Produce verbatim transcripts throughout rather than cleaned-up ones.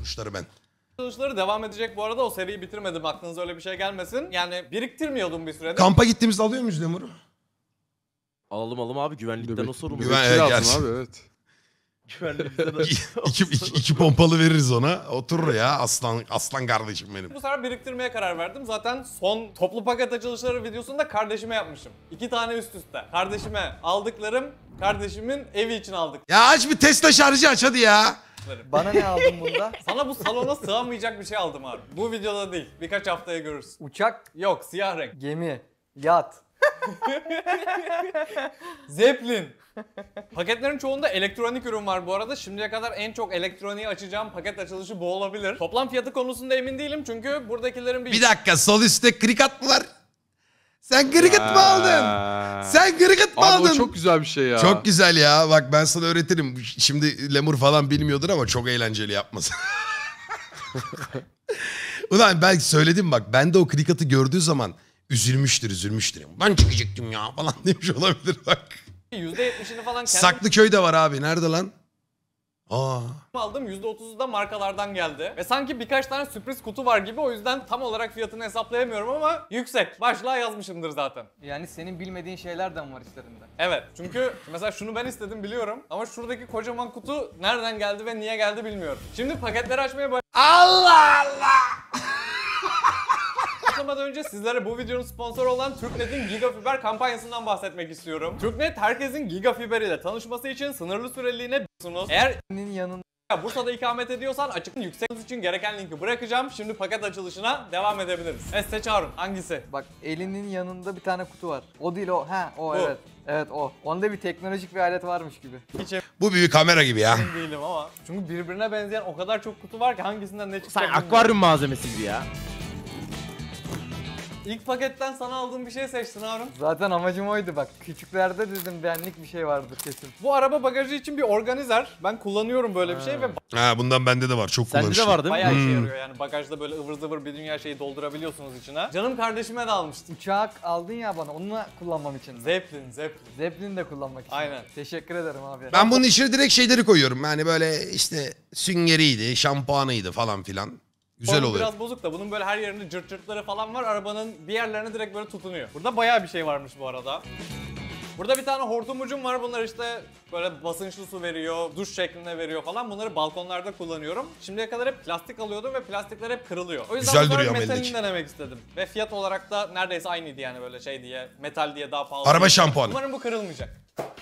tuşları ben. Çalışmaları devam edecek bu arada. O seriyi bitirmedim. Aklınıza öyle bir şey gelmesin. Yani biriktirmiyordum bir süredir. Kampa gittiğimizde alıyor muyuz Lemur'u? Alalım alalım abi, güvenlikten o sorumlu. Güven- Güven, evet, lazım gerçi. abi, evet. Güvenlikten o iki, iki, iki pompalı veririz ona. Oturur ya aslan aslan kardeşim benim. Bu sefer biriktirmeye karar verdim. Zaten son toplu paket açılışları videosunu da kardeşime yapmışım. İki tane üst üste. Kardeşime aldıklarım, kardeşimin evi için aldık. Ya aç bir Tesla şarjı aç hadi ya. Bana ne aldın bunda? Sana bu salona sığamayacak bir şey aldım abi. Bu videoda değil. Birkaç haftaya görürsün. Uçak, Yok, siyah renk. gemi, yat. Zeppelin. Paketlerin çoğunda elektronik ürün var bu arada. Şimdiye kadar en çok elektroniği açacağım paket açılışı bu olabilir. Toplam fiyatı konusunda emin değilim çünkü buradakilerin bir... Bir dakika sol üstte krikat mı var? Sen krikat mı aldın? Sen krikat mı Abi aldın? o çok güzel bir şey ya. Çok güzel ya. Bak ben sana öğretirim. Şimdi Lemur falan bilmiyordur ama çok eğlenceli yapması. Ulan ben söyledim bak. Ben de o krikatı gördüğü zaman üzülmüştür üzülmüştür. Ben çıkacaktım ya falan demiş olabilir bak. yüzde yetmişini falan kendim Saklıköy'de var abi. Nerede lan? Aa. aldım. yüzde otuzu da markalardan geldi. Ve sanki birkaç tane sürpriz kutu var gibi, o yüzden tam olarak fiyatını hesaplayamıyorum ama yüksek. Başlığa yazmışımdır zaten. Yani senin bilmediğin şeyler de mi var işlerinde? Evet, çünkü mesela şunu ben istedim biliyorum ama şuradaki kocaman kutu nereden geldi ve niye geldi bilmiyorum. Şimdi paketleri açmaya Allah Allah. başlamadan önce sizlere bu videonun sponsoru olan Türknet'in Gigafiber kampanyasından bahsetmek istiyorum. Türknet herkesin Gigafiber ile tanışması için sınırlı süreliğine b***sunuz. Eğer Senin yanında Bursa'da ikamet ediyorsan açık yüksek için gereken linki bırakacağım. Şimdi paket açılışına devam edebiliriz. Evet, seç Harun. Hangisi? bak, elinin yanında bir tane kutu var. O değil o. Ha o Bu. evet. Evet o. Onda bir teknolojik bir alet varmış gibi. Hiç Bu büyük kamera gibi ya. emin değilim ama. Çünkü birbirine benzeyen o kadar çok kutu var ki hangisinden ne çıkacak Sen bilmiyorum. akvaryum malzemesi gibi ya. İlk paketten sana aldığım bir şey seçtin Harun. Zaten amacım oydu bak. Küçüklerde dedim benlik bir şey vardır kesin. Bu araba bagajı için bir organizer. Ben kullanıyorum böyle bir şey ve Ha bundan bende de var. Çok Sende kullanışlı. de var değil mi? bayağı işe Hmm. yarıyor yani. Bagajda böyle ıvır zıvır bir dünya şeyi doldurabiliyorsunuz içine. Canım kardeşime de almıştım. Uçak aldın ya bana, onunla kullanmam için. Zeppelin, Zeppelin. Zeppelin de kullanmak için. Aynen. Teşekkür ederim abi. Ben bunun içine direkt şeyleri koyuyorum. Yani böyle işte süngeriydi, şampuanıydı falan filan. Güzel Formu oluyor. biraz bozuk da bunun böyle her yerinde cırt cırtları falan var. Arabanın bir yerlerine direkt böyle tutunuyor. Burada bayağı bir şey varmış bu arada. Burada bir tane hortumucum var. Bunlar işte böyle basınçlı su veriyor, duş şeklinde veriyor falan. Bunları balkonlarda kullanıyorum. Şimdiye kadar hep plastik alıyordum ve plastikler hep kırılıyor. O yüzden Güzel bu sefer duruyor ama metalini eldeki. denemek istedim. Ve fiyat olarak da neredeyse aynıydı yani, böyle şey diye, metal diye daha pahalı. Araba değil. şampuanı. Umarım bu kırılmayacak.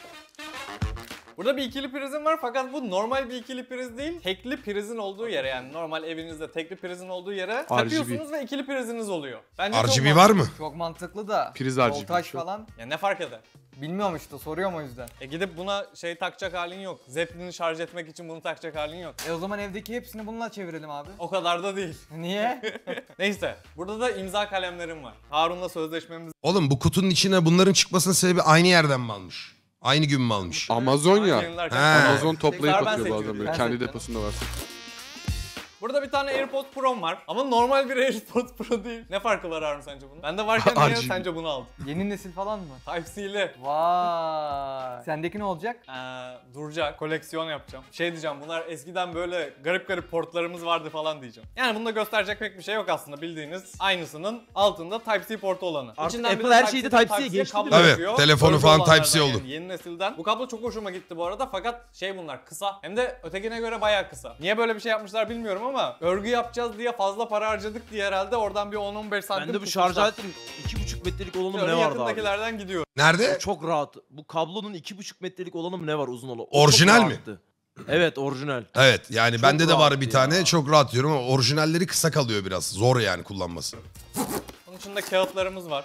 Burada bir ikili prizim var fakat bu normal bir ikili priz değil. Tekli prizin olduğu yere, yani normal evinizde tekli prizin olduğu yere takıyorsunuz ve ikili priziniz oluyor. Bence çok R G B mantıklı. var mı? Çok mantıklı da. Priz R G B voltaj şu. falan. Ya ne fark eder? Bilmiyorum işte, soruyorum o yüzden. E gidip buna şey takacak halin yok. Zeppelin'i şarj etmek için bunu takacak halin yok. E o zaman evdeki hepsini bununla çevirelim abi. O kadar da değil. Niye? Neyse. Burada da imza kalemlerim var. Harun'la sözleşmemiz Oğlum bu kutunun içine bunların çıkmasının sebebi aynı yerden mi almış? Aynı gün mü almış? Amazon ya. yayınlarken- Ha. Amazon toplayıp Tekrar ben atıyor bazen seçiyorum. böyle. Ben Kendi seçiyorum. deposunda varsa. Burada bir tane AirPods Pro'm var. Ama normal bir AirPods Pro değil. Ne farkı var Harun sence bunun? Bende varken niye R G B. sence bunu aldın? Yeni nesil falan mı? Type-C'li. Vay. Sendeki ne olacak? Ee, duracak. Koleksiyon yapacağım. Şey diyeceğim, bunlar eskiden böyle garip garip portlarımız vardı falan diyeceğim. Yani bunda gösterecek pek bir şey yok aslında, bildiğiniz aynısının altında Type-C portu olanı. Artık İçinden bir Apple de her şeyde Type-C'den Type-C'ye geçti kablo değil mi? yapıyor. Evet, telefonu Örgü falan olanlardan Type-C oldu. yani, yeni nesilden. Bu kablo çok hoşuma gitti bu arada fakat şey, bunlar kısa. Hem de ötekine göre bayağı kısa. Niye böyle bir şey yapmışlar bilmiyorum ama örgü yapacağız diye fazla para harcadık diye herhalde oradan bir on on beş santim Bende bu tutmuşlar. şarj aletinin iki buçuk metrelik olanı mı Şöyle ne vardı abi? yakındakilerden gidiyor. Nerede? Çok rahat. Bu kablonun iki buçuk metrelik olanı mı ne var uzun olan? O çok Orijinal mi? rahattı. Evet, orijinal. Evet yani Çok bende de var rahat bir ya. tane. Çok rahat diyorum ama orijinalleri kısa kalıyor biraz. Zor yani kullanması. Bunun içinde kağıtlarımız var.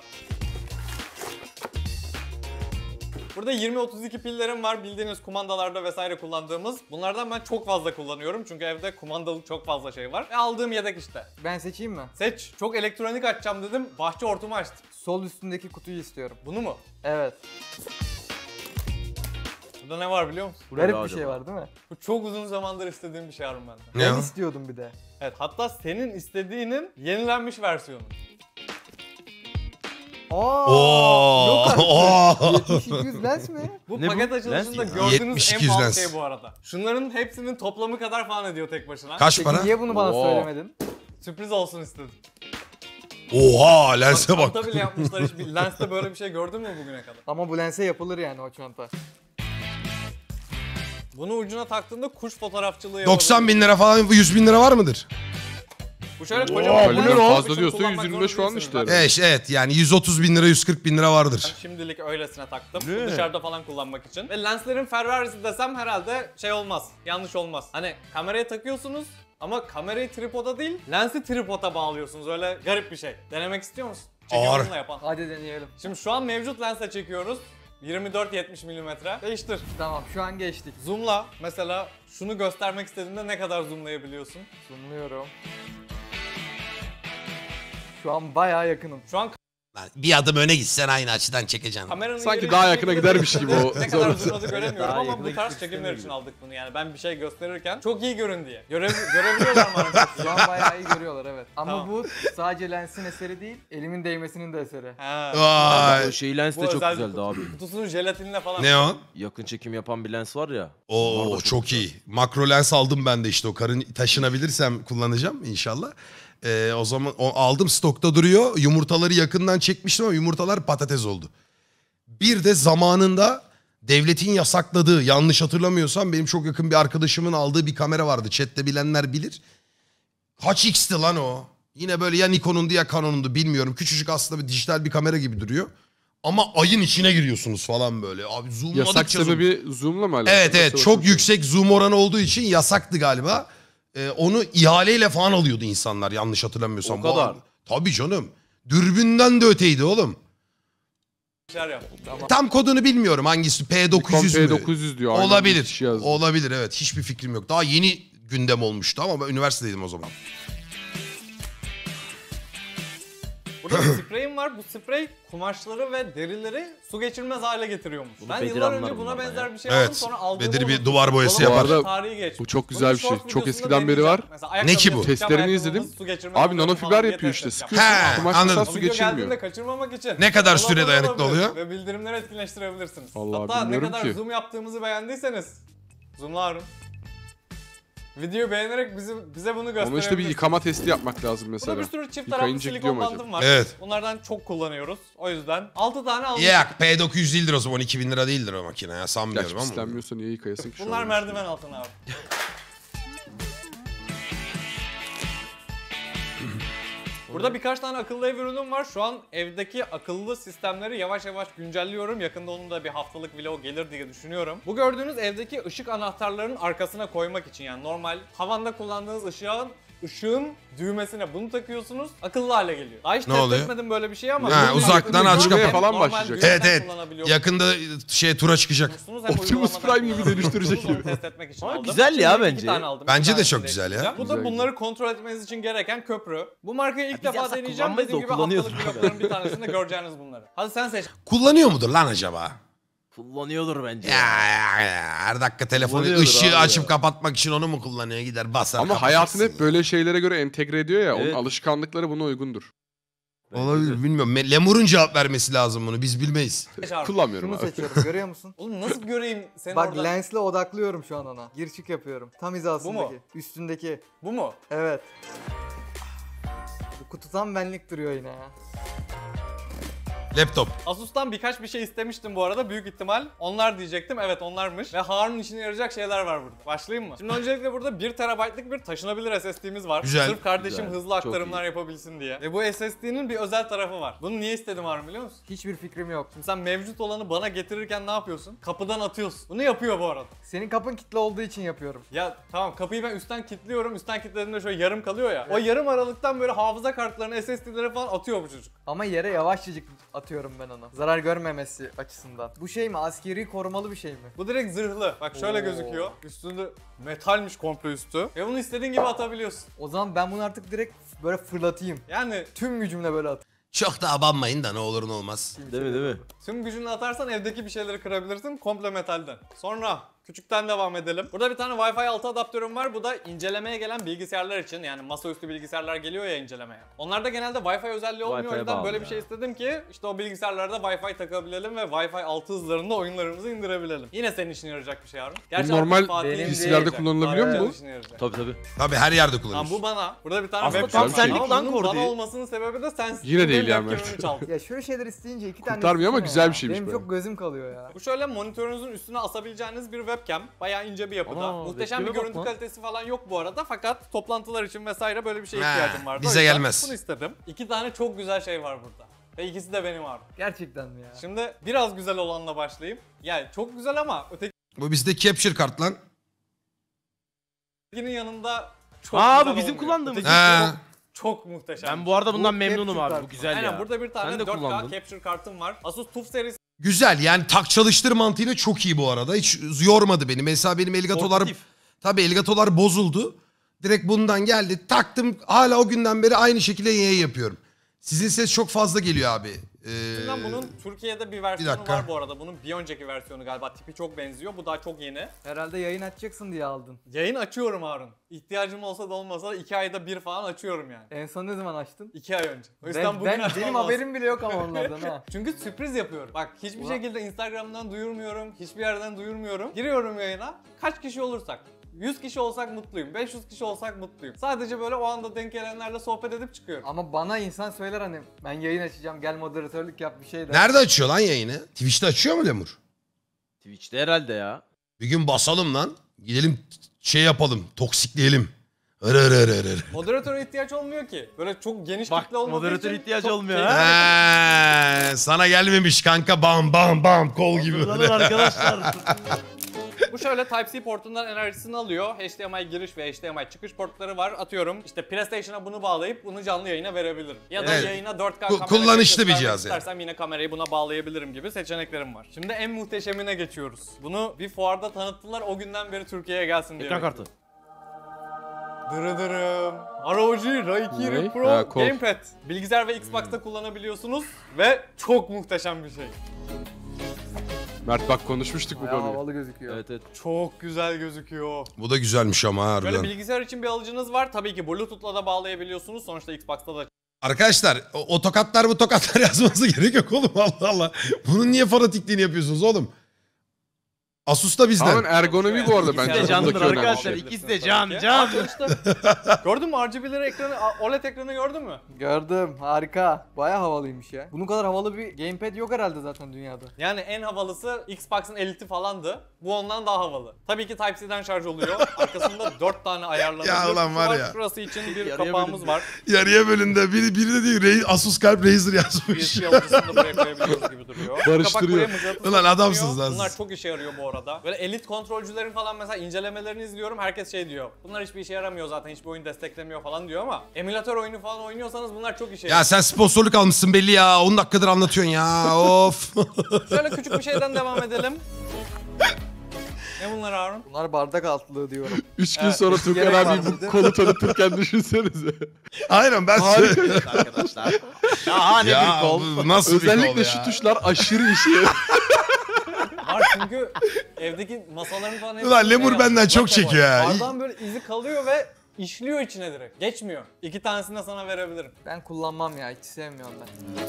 Burada yirmi otuz iki pillerim var, bildiğiniz kumandalarda vesaire kullandığımız. Bunlardan ben çok fazla kullanıyorum çünkü evde kumandalı çok fazla şey var. Ve aldığım yedek işte. Ben seçeyim mi? Seç. Çok elektronik açacağım dedim, bahçe hortumu açtım. Sol üstündeki kutuyu istiyorum. Bunu mu? Evet. Burada ne var biliyor musun? Bu ne Garip be bir acaba? şey var değil mi? Bu çok uzun zamandır istediğim bir şey Harun benden. Ne Ben o? istiyordum bir de. Evet, hatta senin istediğinin yenilenmiş versiyonu. Aa, Oo. yok artık. Oo. yetmiş iki yüz lens mi? Bu Ne bu? paket Lens açılışında mi? gördüğünüz yetmiş en iki yüz pahalı lens. şey bu arada. Şunların hepsinin toplamı kadar falan ediyor tek başına. Kaç Peki para? niye bunu bana Oo. söylemedin? Sürpriz olsun istedim. Oha lense bak. Çanta bile yapmışlar hiç. Bir Lens'te böyle bir şey gördün mü bugüne kadar? Ama bu lense yapılır yani o çanta. Bunu ucuna taktığında kuş fotoğrafçılığı doksan bin lira falan yüz bin lira var mıdır? Bu şöyle Oo, kocaman bu bir ne lens lan? olduğu Fazla için diyorsa kullanmak yüz yirmi beş zorunda falan değilsiniz işte. zaten. Evet, evet yani yüz otuz bin lira yüz kırk bin lira vardır. Şimdilik öylesine taktım. Ne? Dışarıda falan kullanmak için. Ve lenslerin Ferrari'si desem herhalde şey olmaz. Yanlış olmaz. Hani kameraya takıyorsunuz ama kamerayı tripoda değil, lensi tripoda bağlıyorsunuz. Öyle garip bir şey. Denemek istiyor musun? Çekim Ağır. onunla yapan. Hadi deneyelim. Şimdi şu an mevcut lensle çekiyoruz. yirmi dört yetmiş milimetre. Değiştir. Tamam şu an geçtik. Zoom'la mesela şunu göstermek istediğinde ne kadar zoomlayabiliyorsun? Zoomluyorum. Şu an bayağı yakınım. Şu an Lan bir adım öne gitsen aynı açıdan çekeceksin. kameranın Sanki yeri daha bir yakına şekilde gidermiş gibi o ne kadar sonrası. zoomladı göremiyorum Daha ama yakına bu tarz gitmek çekimler için istemiyor aldık bunu yani. Ben bir şey gösterirken çok iyi görün diye. Göre görebiliyorlar mı artık? Şu an bayağı iyi görüyorlar evet. Ama Tamam. bu sadece lensin eseri değil, elimin değmesinin de eseri. Ha. Vay. O şey lens Bu de çok özel güzeldi abi. Kutusunun jelatinle falan. Ne o? Yakın çekim yapan bir lens var ya. Oo Onlar da çok, güzel. iyi. Makro lens aldım ben de işte o karın taşınabilirsem kullanacağım inşallah. Ee, o zaman o aldım stokta duruyor. Yumurtaları yakından çekmiştim ama yumurtalar patates oldu. Bir de zamanında devletin yasakladığı yanlış hatırlamıyorsam benim çok yakın bir arkadaşımın aldığı bir kamera vardı. Chat'te bilenler bilir. Kaç X'ti lan o? Yine böyle ya Nikon'undu ya Canon'undu bilmiyorum. Küçücük aslında bir dijital bir kamera gibi duruyor. Ama ayın içine giriyorsunuz falan böyle. Abi zoomladıkça Yasak zoom. sebebi zoom'la mı alakalı? Evet evet Yoksa çok başka bir şey mi? yüksek zoom oranı olduğu için yasaktı galiba. Ee, onu ihaleyle falan alıyordu insanlar yanlış hatırlamıyorsam. O Bu kadar. an- Tabii canım. Dürbünden de öteydi oğlum. şeyler yaptım. Tam kodunu bilmiyorum hangisi P dokuz yüz Nikon mü? P dokuz yüz diyor. aynen bir Olabilir. kişi yazdı. Olabilir evet. Hiçbir fikrim yok. Daha yeni gündem olmuştu ama ben üniversitedeydim o zaman. Burada bir spreyim var. Bu sprey kumaşları ve derileri su geçirmez hale getiriyormuş. Bunu ben Bedir yıllar anlar önce buna bunlardan benzer ya. bir şey aldım Evet. sonra aldığımı Bedir bir unuttum. duvar boyası Dolabın yapar. tarihi geçmiş. Bu çok Bunun güzel bir şey. short Çok videosunu eskiden beri deneyeceğim. var. Mesela Ne ki ayakkabı bu? yapacağım, Testlerini ayakkabımı izledim. nasıl su geçirmez Abi falan nanofiber diye yapıyor test işte. edeceğim. Sıkıyorsun. He, Kumaş anladım. mesela O su video geçirmiyor. geldiğinde kaçırmamak için. Ne kadar dolaba süre dayanıklı olabilir oluyor? Ve bildirimleri etkileştirebilirsiniz. Vallahi Hatta ne bilmiyorum kadar ki. zoom yaptığımızı beğendiyseniz zoomla Harun. Videoyu beğenerek bizi, bize bunu gösterebilirsiniz. Onun işte bir yıkama testi yapmak lazım mesela. Burada bir sürü çift taraflı Yıkayınca gidiyor silikon mu acaba? bandım var. Evet. Bunlardan çok kullanıyoruz. O yüzden altı tane aldım. Yak P dokuz yüz değildir o zaman on iki bin lira değildir o makine ya Gerçi sanmıyorum ama. pislenmiyorsa niye yıkayasın ki şu Bunlar an? merdiven altına abi. Burada birkaç tane akıllı ev ürünüm var. Şu an evdeki akıllı sistemleri yavaş yavaş güncelliyorum. Yakında onun da bir haftalık vlog gelir diye düşünüyorum. Bu gördüğünüz evdeki ışık anahtarlarının arkasına koymak için yani normal tavanda kullandığınız ışığın ışığın düğmesine bunu takıyorsunuz. Akıllı hale geliyor. Daha hiç Ne test oluyor? etmedim böyle bir şey ama. Ha, Bunun uzaktan yakında aç düğmeye kapat. falan normal başlayacak. düğmeden Evet evet. kullanabiliyorsunuz. Yakında şey tura çıkacak. Hem Optimus uygulamadan Prime gibi kullanabiliyorsunuz, dönüştürecek onu gibi. test etmek için Ama aldım. güzel ya Şimdi iki bence. tane aldım. Bir Bence de tanesini çok güzel ya. ekleyeceğim. Bu da Güzel, bunları kontrol etmeniz için gereken köprü. Bu markayı ilk biz defa yasak deneyeceğim. kullanmayız Dediğim da gibi kullanıyoruz. haftalık vlogların bir tanesinde göreceğiniz bunları. Hadi sen seç. Kullanıyor mudur lan acaba? Kullanıyordur bence. Ya, ya, ya. Her dakika telefonu Kullanıyordur ışığı abi açıp ya. kapatmak için onu mu kullanıyor gider basar Ama kapatırsın hayatını hep ya. böyle şeylere göre entegre ediyor ya. Evet. Onun alışkanlıkları buna uygundur. Olabilir bilmiyorum. Me- Lemur'un cevap vermesi lazım bunu biz bilmeyiz. Seç abi. Kullanmıyorum Şunu abi. seçiyorum görüyor musun? Oğlum nasıl göreyim seni Bak orada? lensle odaklıyorum şu an ona. Gir çık yapıyorum. Tam hizasındaki. Üstündeki. Bu mu? Evet. Bu kutu tam benlik duruyor yine ya. Laptop. Asus'tan birkaç bir şey istemiştim bu arada büyük ihtimal. Onlar diyecektim. Evet onlarmış. Ve Harun'un işine yarayacak şeyler var burada. Başlayayım mı? Şimdi öncelikle burada bir terabaytlık bir taşınabilir S S D'miz var. Güzel. Sırf kardeşim Güzel. hızlı aktarımlar yapabilsin diye. Ve bu S S D'nin bir özel tarafı var. Bunu niye istedim Harun biliyor musun? Hiçbir fikrim yok. Şimdi sen mevcut olanı bana getirirken ne yapıyorsun? Kapıdan atıyorsun. Bunu yapıyor bu arada. Senin kapın kilitli olduğu için yapıyorum. Ya tamam kapıyı ben üstten kilitliyorum. Üstten kilitlediğimde şöyle yarım kalıyor ya. O yarım aralıktan böyle hafıza kartlarını S S D'lere falan atıyor bu çocuk. Ama yere yavaşçacık atıyorum ben onu. Zarar görmemesi açısından. Bu şey mi? Askeri korumalı bir şey mi? Bu direkt zırhlı. Bak şöyle Oo. gözüküyor. Üstünde metalmiş komple üstü. Ve bunu istediğin gibi atabiliyorsun. O zaman ben bunu artık direkt böyle fırlatayım. Yani Tüm gücümle böyle at. Çok da abanmayın da ne olur ne olmaz. Değil mi değil mi? tüm gücünü atarsan evdeki bir şeyleri kırabilirsin komple metalden. Sonra Küçükten devam edelim. Burada bir tane Wi-Fi altı adaptörüm var. Bu da incelemeye gelen bilgisayarlar için. Yani masaüstü bilgisayarlar geliyor ya incelemeye. Onlarda genelde Wi-Fi özelliği olmuyor. O Wi-Fi'ye yüzden bağlı böyle bir ya. şey istedim ki işte o bilgisayarlarda Wi-Fi takabilelim ve Wi-Fi altı hızlarında oyunlarımızı indirebilelim. Yine senin işine yarayacak bir şey Harun. Gerçi normal artık Fatih'in benim işine P C'lerde yarayacak. kullanılabiliyor mu Fatih'in bu? işine yarayacak. Tabii tabii. Tabii her yerde Tamam kullanıyoruz. bu bana. Burada bir tane Aslında webcam tam var. senlik Ama lan bunun Kordi. bana olmasının sebebi de sen Yine değil benim yani. webcam'imi çaldın. Ya şöyle şeyler isteyince iki tane Kurtarmıyor ama istesene güzel ya. bir şeymiş Benim be. çok gözüm kalıyor ya. Bu şöyle monitörünüzün üstüne asabileceğiniz bir webcam. Bayağı ince bir yapıda. Ana, Muhteşem bir webcam'e bak görüntü lan. kalitesi falan yok bu arada. Fakat toplantılar için vesaire böyle bir şeye Ha, ihtiyacım vardı. bize O yüzden gelmez. Bunu istedim. İki tane çok güzel şey var burada. Ve ikisi de benim abi. Gerçekten mi ya? Şimdi biraz güzel olanla başlayayım. Yani çok güzel ama Bu bizde capture kart lan. ötekinin yanında çok Aa, güzel bu bizim olmuyor. kullandığımız. Öteki He. çok, çok muhteşem. Ben bu arada bundan Bu memnunum capture abi. kart. Bu güzel Aynen ya. burada bir tane Sen de dört K kullandın. capture kartım var. Asus TUF serisi Güzel yani tak çalıştır mantığıyla çok iyi bu arada. Hiç yormadı beni. Mesela benim Elgato'lar Portatif. tabii Elgato'lar bozuldu. Direkt bundan geldi. Taktım hala o günden beri aynı şekilde yayın yapıyorum. Sizin ses çok fazla geliyor abi. Ee, Bundan bunun Türkiye'de bir versiyonu dakika. var bu arada. Bunun bir önceki versiyonu galiba. Tipi çok benziyor. Bu daha çok yeni. Herhalde yayın açacaksın diye aldın. Yayın açıyorum Harun. İhtiyacım olsa da olmasa da iki ayda bir falan açıyorum yani. En son ne zaman açtın? İki ay önce. O yüzden Ben, bugün ben açmam benim lazım. haberim bile yok ama onlardan ha. Çünkü sürpriz yapıyorum. Bak hiçbir Ulan. şekilde Instagram'dan duyurmuyorum. Hiçbir yerden duyurmuyorum. Giriyorum yayına. Kaç kişi olursak. yüz kişi olsak mutluyum. beş yüz kişi olsak mutluyum. Sadece böyle o anda denk gelenlerle sohbet edip çıkıyorum. Ama bana insan söyler hani ben yayın açacağım gel moderatörlük yap bir şey de. Nerede açıyor lan yayını? Twitch'te açıyor mu Lemur? Twitch'te herhalde ya. Bir gün basalım lan. Gidelim şey yapalım. Toksikleyelim. Hırı hırı hırı hırı. Moderatöre ihtiyaç olmuyor ki. Böyle çok geniş Bak, kitle olmadığı moderatör için ihtiyacı çok olmuyor keyifli. ha. He, sana gelmemiş kanka bam bam bam kol gibi. Kullanın arkadaşlar. Bu şöyle Type-C portundan enerjisini alıyor. H D M I giriş ve H D M I çıkış portları var. Atıyorum işte PlayStation'a bunu bağlayıp bunu canlı yayına verebilirim. Ya da Evet. yayına dört K Ku- kamera kullanışlı göstermek bir cihaz yani. istersem yine kamerayı buna bağlayabilirim gibi seçeneklerim var. Şimdi en muhteşemine geçiyoruz. Bunu bir fuarda tanıttılar. O günden beri Türkiye'ye gelsin diye. Ekran kartı. Dırıdırım. R O G Raikiri Ne? Pro Ha, kol. Gamepad. Bilgisayar ve Xbox'ta kullanabiliyorsunuz ve çok muhteşem bir şey. Mert bak konuşmuştuk bu Bayağı konuyu. havalı gözüküyor. Evet evet. Çok güzel gözüküyor. Bu da güzelmiş ama ha, Böyle harbiden. bilgisayar için bir alıcınız var. Tabii ki Bluetooth'la da bağlayabiliyorsunuz. Sonuçta Xbox'ta da Arkadaşlar o, o tokatlar bu tokatlar yazması gerek yok oğlum Allah Allah. Bunun niye fanatikliğini yapıyorsunuz oğlum? Asus da bizden. Tamamen ergonomi bu arada İkisi bence. de canlıdır bundaki önemli arkadaşlar. şey. İkisi de can, Tabii ki. can. Aa, işte. Gördün mü R G B'leri ekranı, O L E D ekranı gördün mü? Gördüm harika. Bayağı havalıymış ya. Bunun kadar havalı bir gamepad yok herhalde zaten dünyada. Yani en havalısı Xbox'ın Elite'i falandı. Bu ondan daha havalı. Tabii ki Type-C'den şarj oluyor. Arkasında dört tane ayarlanabilir Ya ulan tuşu var ya. Şurası için bir Yarıya kapağımız bölündü. var. Yarıya bölünde biri, biri de değil Ray- Asus Kalp Razer yazmış. U S B alıcısını da buraya koyabiliyoruz gibi duruyor. Barıştırıyor. Kapak buraya mıknatıs Ulan adamsınız takılıyor. lan Bunlar siz. çok işe yarıyor bu arada. Böyle elit kontrolcülerin falan mesela incelemelerini izliyorum. Herkes şey diyor. Bunlar hiçbir işe yaramıyor zaten. Hiçbir oyun desteklemiyor falan diyor ama emülatör oyunu falan oynuyorsanız bunlar çok işe yarıyor. Ya sen sponsorluk almışsın belli ya. on dakikadır anlatıyorsun ya. Of. Şöyle küçük bir şeyden devam edelim. Ne bunlar Harun? Bunlar bardak altlığı diyorum. Üç gün Evet, sonra gerek Tukan var abi mıydı? bu kolu tanıtırken düşünsenize. Aynen ben Harika. Arkadaşlar. Ya ne Ya bir kol. bu nasıl bir kol Özellikle ya? şu tuşlar aşırı işe yarıyor. Var çünkü evdeki masaların falan hepsi Ulan Lemur şey benden yapmış, çok lake çekiyor var. ya. Bardan böyle izi kalıyor ve işliyor içine direkt. Geçmiyor. İki tanesini de sana verebilirim. Ben kullanmam ya hiç sevmiyorum ben.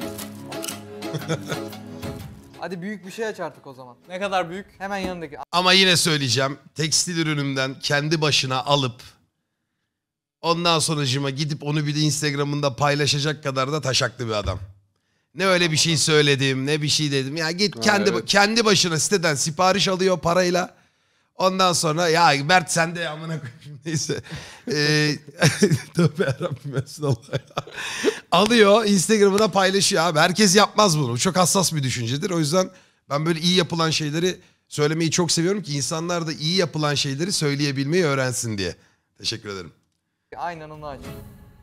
Hadi büyük bir şey aç artık o zaman. Ne kadar büyük? Hemen yanındaki. Ama yine söyleyeceğim. Tekstil ürünümden kendi başına alıp ondan sonracıma gidip onu bir de Instagram'ında paylaşacak kadar da taşaklı bir adam. Ne öyle bir şey söyledim, ne bir şey dedim. Ya git Ha, kendi evet. kendi başına siteden sipariş alıyor parayla. Ondan sonra ya Mert sen de amına koyayım neyse. Ee, tövbe yarabbim Allah ya. Alıyor Instagram'ına paylaşıyor abi. Herkes yapmaz bunu. Bu çok hassas bir düşüncedir. O yüzden ben böyle iyi yapılan şeyleri söylemeyi çok seviyorum ki insanlar da iyi yapılan şeyleri söyleyebilmeyi öğrensin diye. Teşekkür ederim. Aynen onu aç.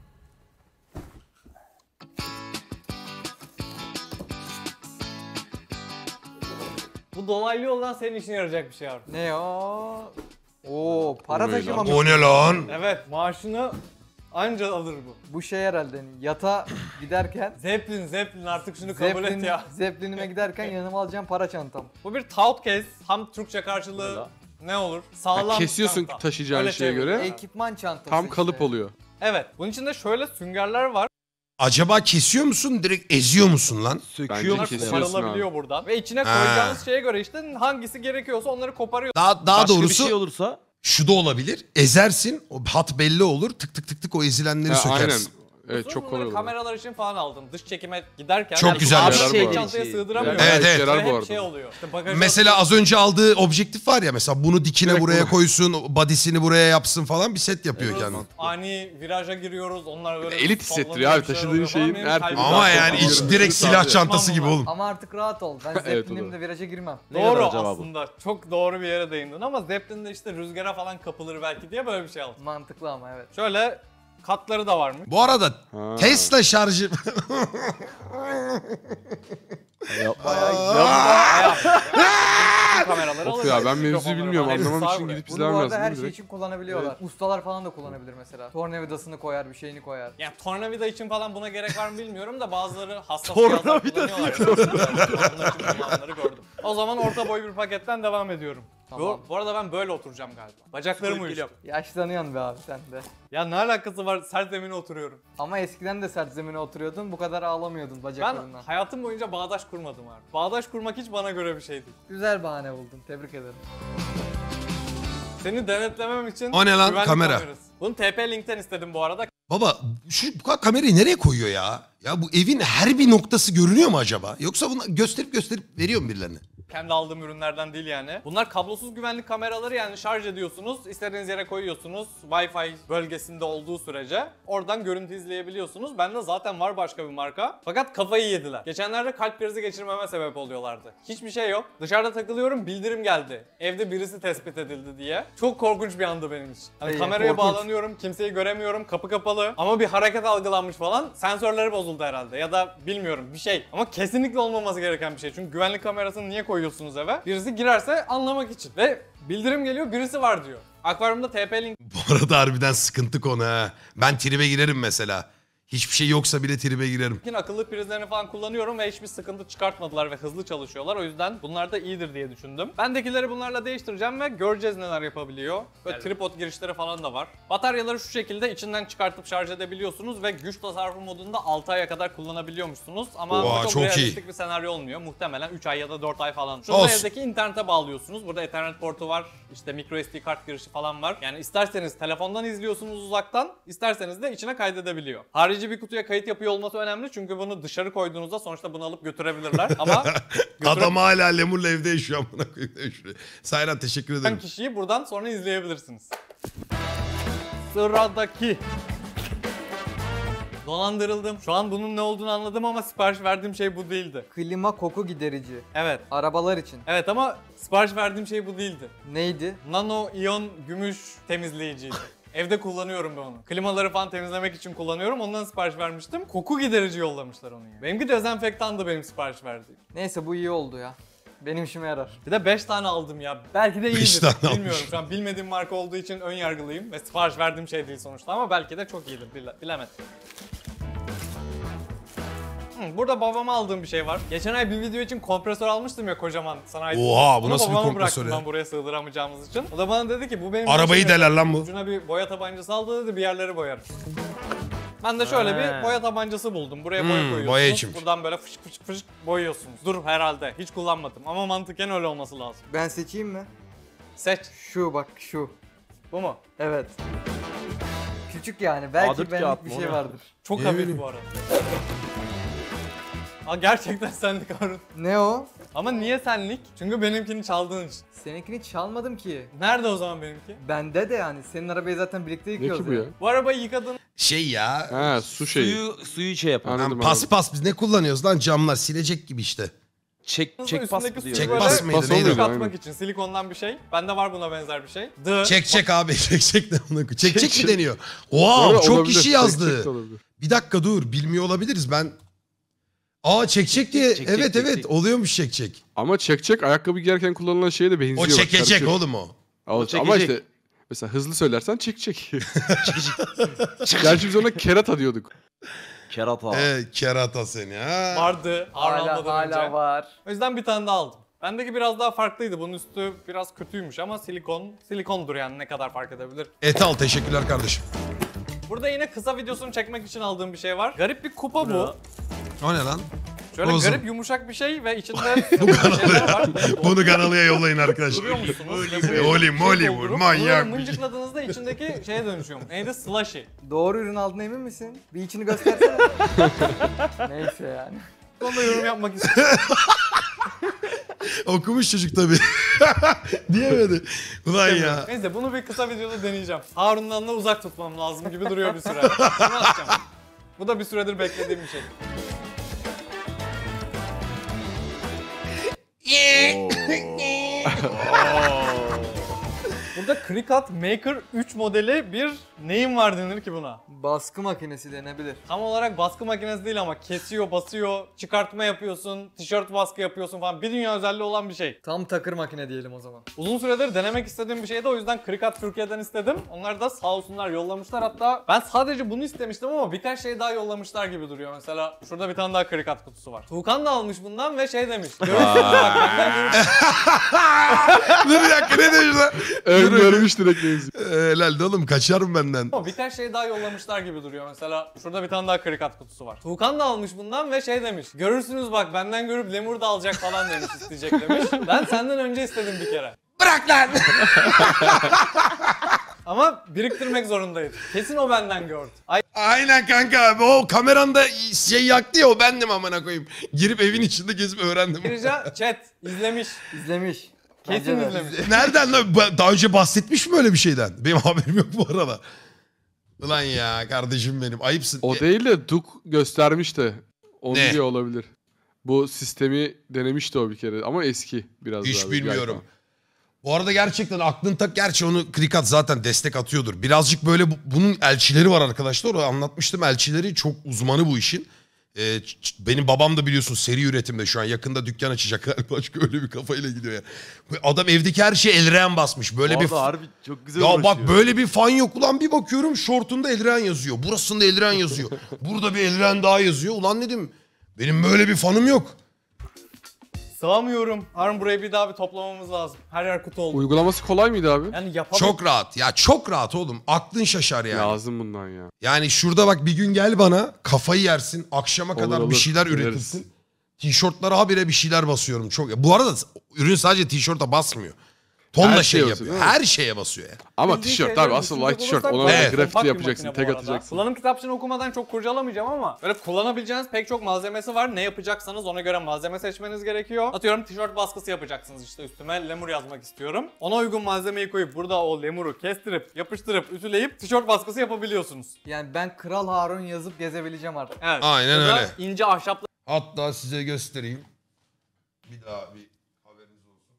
Bu dolaylı yoldan senin işine yarayacak bir şey Harun. Ne o? Oo para O ne taşıma lan? O ne lan? Evet, maaşını Anca alır bu. Bu şey herhalde hani yata giderken Zeppelin, Zeppelin artık şunu kabul et Zeppelin, ya. Zeppelin'ime giderken yanıma alacağım para çantam. Bu bir tout case. Tam Türkçe karşılığı ne olur? Sağlam Ya kesiyorsun çanta. taşıyacağın Öyle şeye şey göre. olur. Ekipman çantası Tam işte. kalıp oluyor. Evet. Bunun içinde şöyle süngerler var. Acaba kesiyor musun direkt eziyor musun lan? Söküyor Bence Bunlar musun? kesiyorsun. koparılabiliyor buradan. Ve içine Ha. koyacağınız şeye göre işte hangisi gerekiyorsa onları koparıyor. Daha, daha Başka doğrusu bir şey olursa şu da olabilir. Ezersin o hat belli olur tık tık tık tık o ezilenleri Ha, aynen. sökersin. Evet Sırf çok bunları kolay oluyor. kameralar için falan aldım. Dış çekime giderken. Çok yani güzel abi yarar bu şey arada. çantaya sığdıramıyorum. Evet, işe evet. yarar Ve bu hep arada. şey oluyor. İşte bagajı Mesela az önce aldığı objektif var ya mesela bunu dikine Direkt buraya bunu. koysun, body'sini buraya yapsın falan bir set yapıyor atıyoruz, kendine. ani viraja giriyoruz. Onlar böyle Elit hissettiriyor sallanıyor, abi, bir şeyler taşıdığın oluyor falan. şeyin Benim her kalbim türlü Ama daha yani çok hiç ağrıyor. direkt silah Tabii. çantası gibi Tamam oğlum. Ama artık rahat ol. Ben Evet, o Zeppelin'imde da. viraja girmem. Ne kadar Doğru acaba bu? aslında. Çok doğru bir yere değindin ama Zeppelin'de işte rüzgara falan kapılır belki diye böyle bir şey aldım. Mantıklı ama evet. Şöyle katları da varmış. Bu arada Ha. Tesla şarjı Kameraları Of alırız. ya, ben mevzuyu Mikrofonları bilmiyorum, falan hepsi anlamam sağ için buraya. gidip Bunu izlemem bu lazım. arada her değil mi şey direkt? için kullanabiliyorlar. Ustalar falan da kullanabilir mesela. Tornavidasını koyar, bir şeyini koyar. Yani tornavida için falan buna gerek var mı bilmiyorum da bazıları hassas Tornavida cihazlar kullanıyorlar. Onlar için kullananları gördüm. O zaman orta boy bir paketten devam ediyorum. Tamam. Bu, bu arada ben böyle oturacağım galiba. Bacaklarım uyuştu. Yaşlanıyorsun be abi sen de. Ya ne alakası var, sert zemine oturuyorum. Ama eskiden de sert zemine oturuyordun, bu kadar ağlamıyordun Ben bacaklarından. hayatım boyunca bağdaş kurmadım abi. Bağdaş kurmak hiç bana göre bir şey değil. Güzel bahane buldun, tebrik ederim. Seni denetlemem için O ne lan? güvenlik Kamera. kamerası. Bunu T P Link'ten istedim bu arada. baba şu bu kadar kamerayı nereye koyuyor ya? Ya bu evin her bir noktası görünüyor mu acaba? Yoksa bunu gösterip gösterip veriyor mu birilerine? Kendi aldığım ürünlerden değil yani. Bunlar kablosuz güvenlik kameraları, yani şarj ediyorsunuz, istediğiniz yere koyuyorsunuz. Wi-Fi bölgesinde olduğu sürece oradan görüntü izleyebiliyorsunuz. Bende zaten var başka bir marka. Fakat kafayı yediler. Geçenlerde kalp krizi geçirmeme sebep oluyorlardı. Hiçbir şey yok. Dışarıda takılıyorum, bildirim geldi. Evde birisi tespit edildi diye. Çok korkunç bir andı benim için. Hani İyi, kameraya korkunç. bağlanıyorum, kimseyi göremiyorum, kapı kapalı. Ama bir hareket algılanmış falan. Sensörleri bozuldu herhalde ya da bilmiyorum bir şey. Ama kesinlikle olmaması gereken bir şey. Çünkü güvenlik kamerasını niye koyuyorsunuz eve? Birisi girerse anlamak için. Ve bildirim geliyor, birisi var diyor. Akvaryumda T P Link Bu arada harbiden sıkıntı konu ha. Ben tribe girerim mesela. Hiçbir şey yoksa bile tribe girerim. Link'in akıllı prizlerini falan kullanıyorum ve hiçbir sıkıntı çıkartmadılar ve hızlı çalışıyorlar. O yüzden bunlar da iyidir diye düşündüm. Bendekileri bunlarla değiştireceğim ve göreceğiz neler yapabiliyor. Böyle tripod girişleri falan da var. Bataryaları şu şekilde içinden çıkartıp şarj edebiliyorsunuz ve güç tasarrufu modunda altı aya kadar kullanabiliyormuşsunuz. Ama Oha, bu çok, çok iyi. realistik bir senaryo olmuyor. Muhtemelen üç ay ya da dört ay falan. Şurada Olsun. evdeki internete bağlıyorsunuz. Burada Ethernet portu var. İşte micro S D kart girişi falan var. Yani isterseniz telefondan izliyorsunuz uzaktan, isterseniz de içine kaydedebiliyor. Harici bir kutuya kayıt yapıyor olması önemli çünkü bunu dışarı koyduğunuzda sonuçta bunu alıp götürebilirler. Ama Adam hala lemurla evde yaşıyor amına koyayım. Sayran teşekkür ederim. götüren kişiyi buradan sonra izleyebilirsiniz. Sıradaki. Dolandırıldım. Şu an bunun ne olduğunu anladım ama sipariş verdiğim şey bu değildi. Klima koku giderici. Evet. Arabalar için. Evet ama sipariş verdiğim şey bu değildi. Neydi? Nano iyon gümüş temizleyiciydi. Evde kullanıyorum ben onu. Klimaları falan temizlemek için kullanıyorum. Ondan sipariş vermiştim. Koku giderici yollamışlar onu ya. Benimki dezenfektandı benim sipariş verdiğim. Neyse bu iyi oldu ya. Benim işime yarar. Bir de beş tane aldım ya. Belki de Beş iyidir. tane Bilmiyorum. almış. Şu an bilmediğim marka olduğu için ön yargılıyım. Ve sipariş verdiğim şey değil sonuçta ama belki de çok iyidir. Bile bilemedim. Hı, Burada babama aldığım bir şey var. Geçen ay bir video için kompresör almıştım ya kocaman sanayi. Oha, bu Onu nasıl bir babama kompresör bıraktım ya? ben buraya sığdıramayacağımız için. O da bana dedi ki bu benim Arabayı işime deler lan bu. Ucuna bir boya tabancası aldı dedi, bir yerleri boyarım. Ben de şöyle He. bir boya tabancası buldum. Buraya Hmm, boya koyuyorsunuz. boya için. Buradan böyle fışık fışık fışık boyuyorsunuz. Dur herhalde. Hiç kullanmadım ama mantıken öyle olması lazım. Ben seçeyim mi? Seç. Şu bak şu. Bu mu? Evet. Küçük yani. Belki A dört benlik kağıt bir mı şey o ne? vardır. Çok Ne hafif bileyim. bu arada. Aa, gerçekten senlik Harun. Ne o? Ama niye senlik? Çünkü benimkini çaldığın için. Seninkini çalmadım ki. Nerede o zaman benimki? Bende de yani. Senin arabayı zaten birlikte Ne yıkıyoruz. ki bu ya? Bu arabayı yıkadın. Şey ya. Ha su şeyi. Suyu, suyu şey yapan. Anladım, Lan pas anladım. pas biz ne kullanıyoruz lan camlar silecek gibi işte. Çek, Nasıl çek pas mı üstündeki diyor? suyu Çek böyle pas mıydı Pas neydi? oluyor. katmak Aynen. için silikondan bir şey. Bende var buna benzer bir şey. The Çek çek abi çek çek ne amına koyayım. Çek çek Çek, mi çek. deniyor? Bu Wow arada çok olabilir, kişi çek yazdı. çek de olabilir. Bir dakika dur bilmiyor olabiliriz ben. Aa çek çek diye çek, çek, evet çek, evet çek. oluyormuş çek çek. Ama çek çek ayakkabı giyerken kullanılan şeye de benziyor. O bak, çekecek karışıyor. oğlum o. Al- O Ama çekecek. işte Mesela hızlı söylersen çek çek. Gerçi biz ona kerata diyorduk. Kerata. Ee, kerata seni ha. Vardı. Harun Hala, almadan hala önce. var. O yüzden bir tane daha aldım. Bendeki biraz daha farklıydı. Bunun üstü biraz kötüymüş ama silikon. Silikondur yani, ne kadar fark edebilir. Etal teşekkürler kardeşim. Burada yine kısa videosunu çekmek için aldığım bir şey var. Garip bir kupa bu. O ne lan? Şöyle Olsun. garip yumuşak bir şey ve içinde şeyler var. Bunu kanalıya yollayın arkadaşlar. Duruyor musunuz? Oli moli vur, manyak bir şey. Mıncıkladığınızda içindeki şeye dönüşüyor. Neydi? Slushy. Doğru ürün aldığına emin misin? Bir içini göstersene. Neyse yani. Sonunda yorum yapmak istiyorum. Okumuş çocuk tabii. Diyemedi. Ulan ya. Neyse bunu bir kısa videoda deneyeceğim. Harun'dan da uzak tutmam lazım gibi duruyor bir süre. Şunu atacağım. Bu da bir süredir beklediğim bir şey. Burada Cricut Maker üç modeli bir neyim var denir ki buna? Baskı makinesi denebilir. Tam olarak baskı makinesi değil ama kesiyor, basıyor, çıkartma yapıyorsun, tişört baskı yapıyorsun falan. Bir dünya özelliği olan bir şey. Tam takır makine diyelim o zaman. Uzun süredir denemek istediğim bir şeydi, o yüzden Cricut Türkiye'den istedim. Onlar da sağ olsunlar yollamışlar, hatta ben sadece bunu istemiştim ama birkaç şey daha yollamışlar gibi duruyor. Mesela şurada bir tane daha Cricut kutusu var. Tuğkan da almış bundan ve şey demiş. Görürsünüz bak benden görürsünüz. Dur bir dakika ne demiş lan? Evet görmüş direkt benziyor. Ee, Helal de oğlum kaçar mı benden? Ama birkaç şey daha yollamışlar gibi duruyor. Mesela şurada bir tane daha Cricut kutusu var. Tuğkan da almış bundan ve şey demiş. Görürsünüz bak benden görüp Lemur da alacak falan demiş, isteyecek demiş. Ben senden önce istedim bir kere. Bırak lan! Ama biriktirmek zorundaydı. Kesin o benden gördü. Ay Aynen kanka abi. O kameranda şey yaktı ya, o bendim amına koyayım. Girip evin içinde gezip öğrendim. ayrıca chat izlemiş. İzlemiş. Kesin Bence de. izlemiş. Nereden lan? Ba- Daha önce bahsetmiş mi öyle bir şeyden? Benim haberim yok bu arada. Ulan ya kardeşim benim. Ayıpsın. O E, değil de Duk göstermiş de. Onu Ne? diye olabilir. Bu sistemi denemişti o bir kere ama eski biraz Hiç daha. bilmiyorum. Bu arada gerçekten aklın tak, gerçi onu Cricut zaten destek atıyordur. Birazcık böyle bu- bunun elçileri var arkadaşlar. O anlatmıştım, elçileri çok uzmanı bu işin. Ee, ç- ç- benim babam da biliyorsun seri üretimde şu an, yakında dükkan açacak galiba. Başka öyle bir kafayla gidiyor ya. Adam evdeki her şeye elren basmış. Böyle Bu bir arada harbi çok güzel ya uğraşıyor. bak böyle bir fan yok. Ulan bir bakıyorum şortunda elren yazıyor. Burasında elren yazıyor. Burada bir elren daha yazıyor. Ulan dedim benim böyle bir fanım yok. Sığamıyorum. Harun burayı bir daha bir toplamamız lazım. Her yer kutu oldu. Uygulaması kolay mıydı abi? Yani yapalım. Çok rahat. Ya çok rahat oğlum. Aklın şaşar yani. Lazım bundan ya. Yani şurada bak bir gün gel bana, kafayı yersin. Akşama Olur, kadar bir olur. şeyler Deneriz. üretirsin. Tişörtlere habire bir şeyler basıyorum. Çok. Bu arada ürün sadece tişörte basmıyor. Tonla Her şey şeye yapıyor. basıyor, değil mi? Her şeye basıyor ya. Ama Bildiğin tişört şeyleri abi asıl düşünecek white tişört. olursak Ona bayağı evet. kompakt grafiti bir yapacaksın, makine tek bu arada. atacaksın. Kullanım kitapçığını okumadan çok kurcalamayacağım ama böyle kullanabileceğiniz pek çok malzemesi var. Ne yapacaksanız ona göre malzeme seçmeniz gerekiyor. Atıyorum tişört baskısı yapacaksınız, işte üstüme lemur yazmak istiyorum. Ona uygun malzemeyi koyup burada o lemuru kestirip, yapıştırıp, ütüleyip tişört baskısı yapabiliyorsunuz. Yani ben Kral Harun yazıp gezebileceğim artık. Evet. Aynen Ya da öyle. ince ahşaplı Hatta size göstereyim. Bir daha bir haberiniz olsun.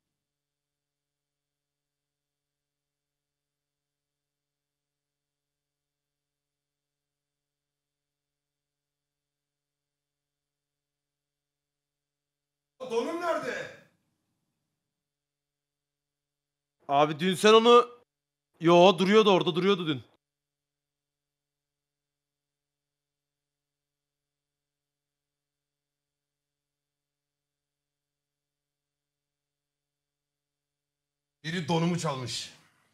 Donum nerede? Abi dün sen onu... Yo duruyordu orada, duruyordu dün. Biri donumu çalmış.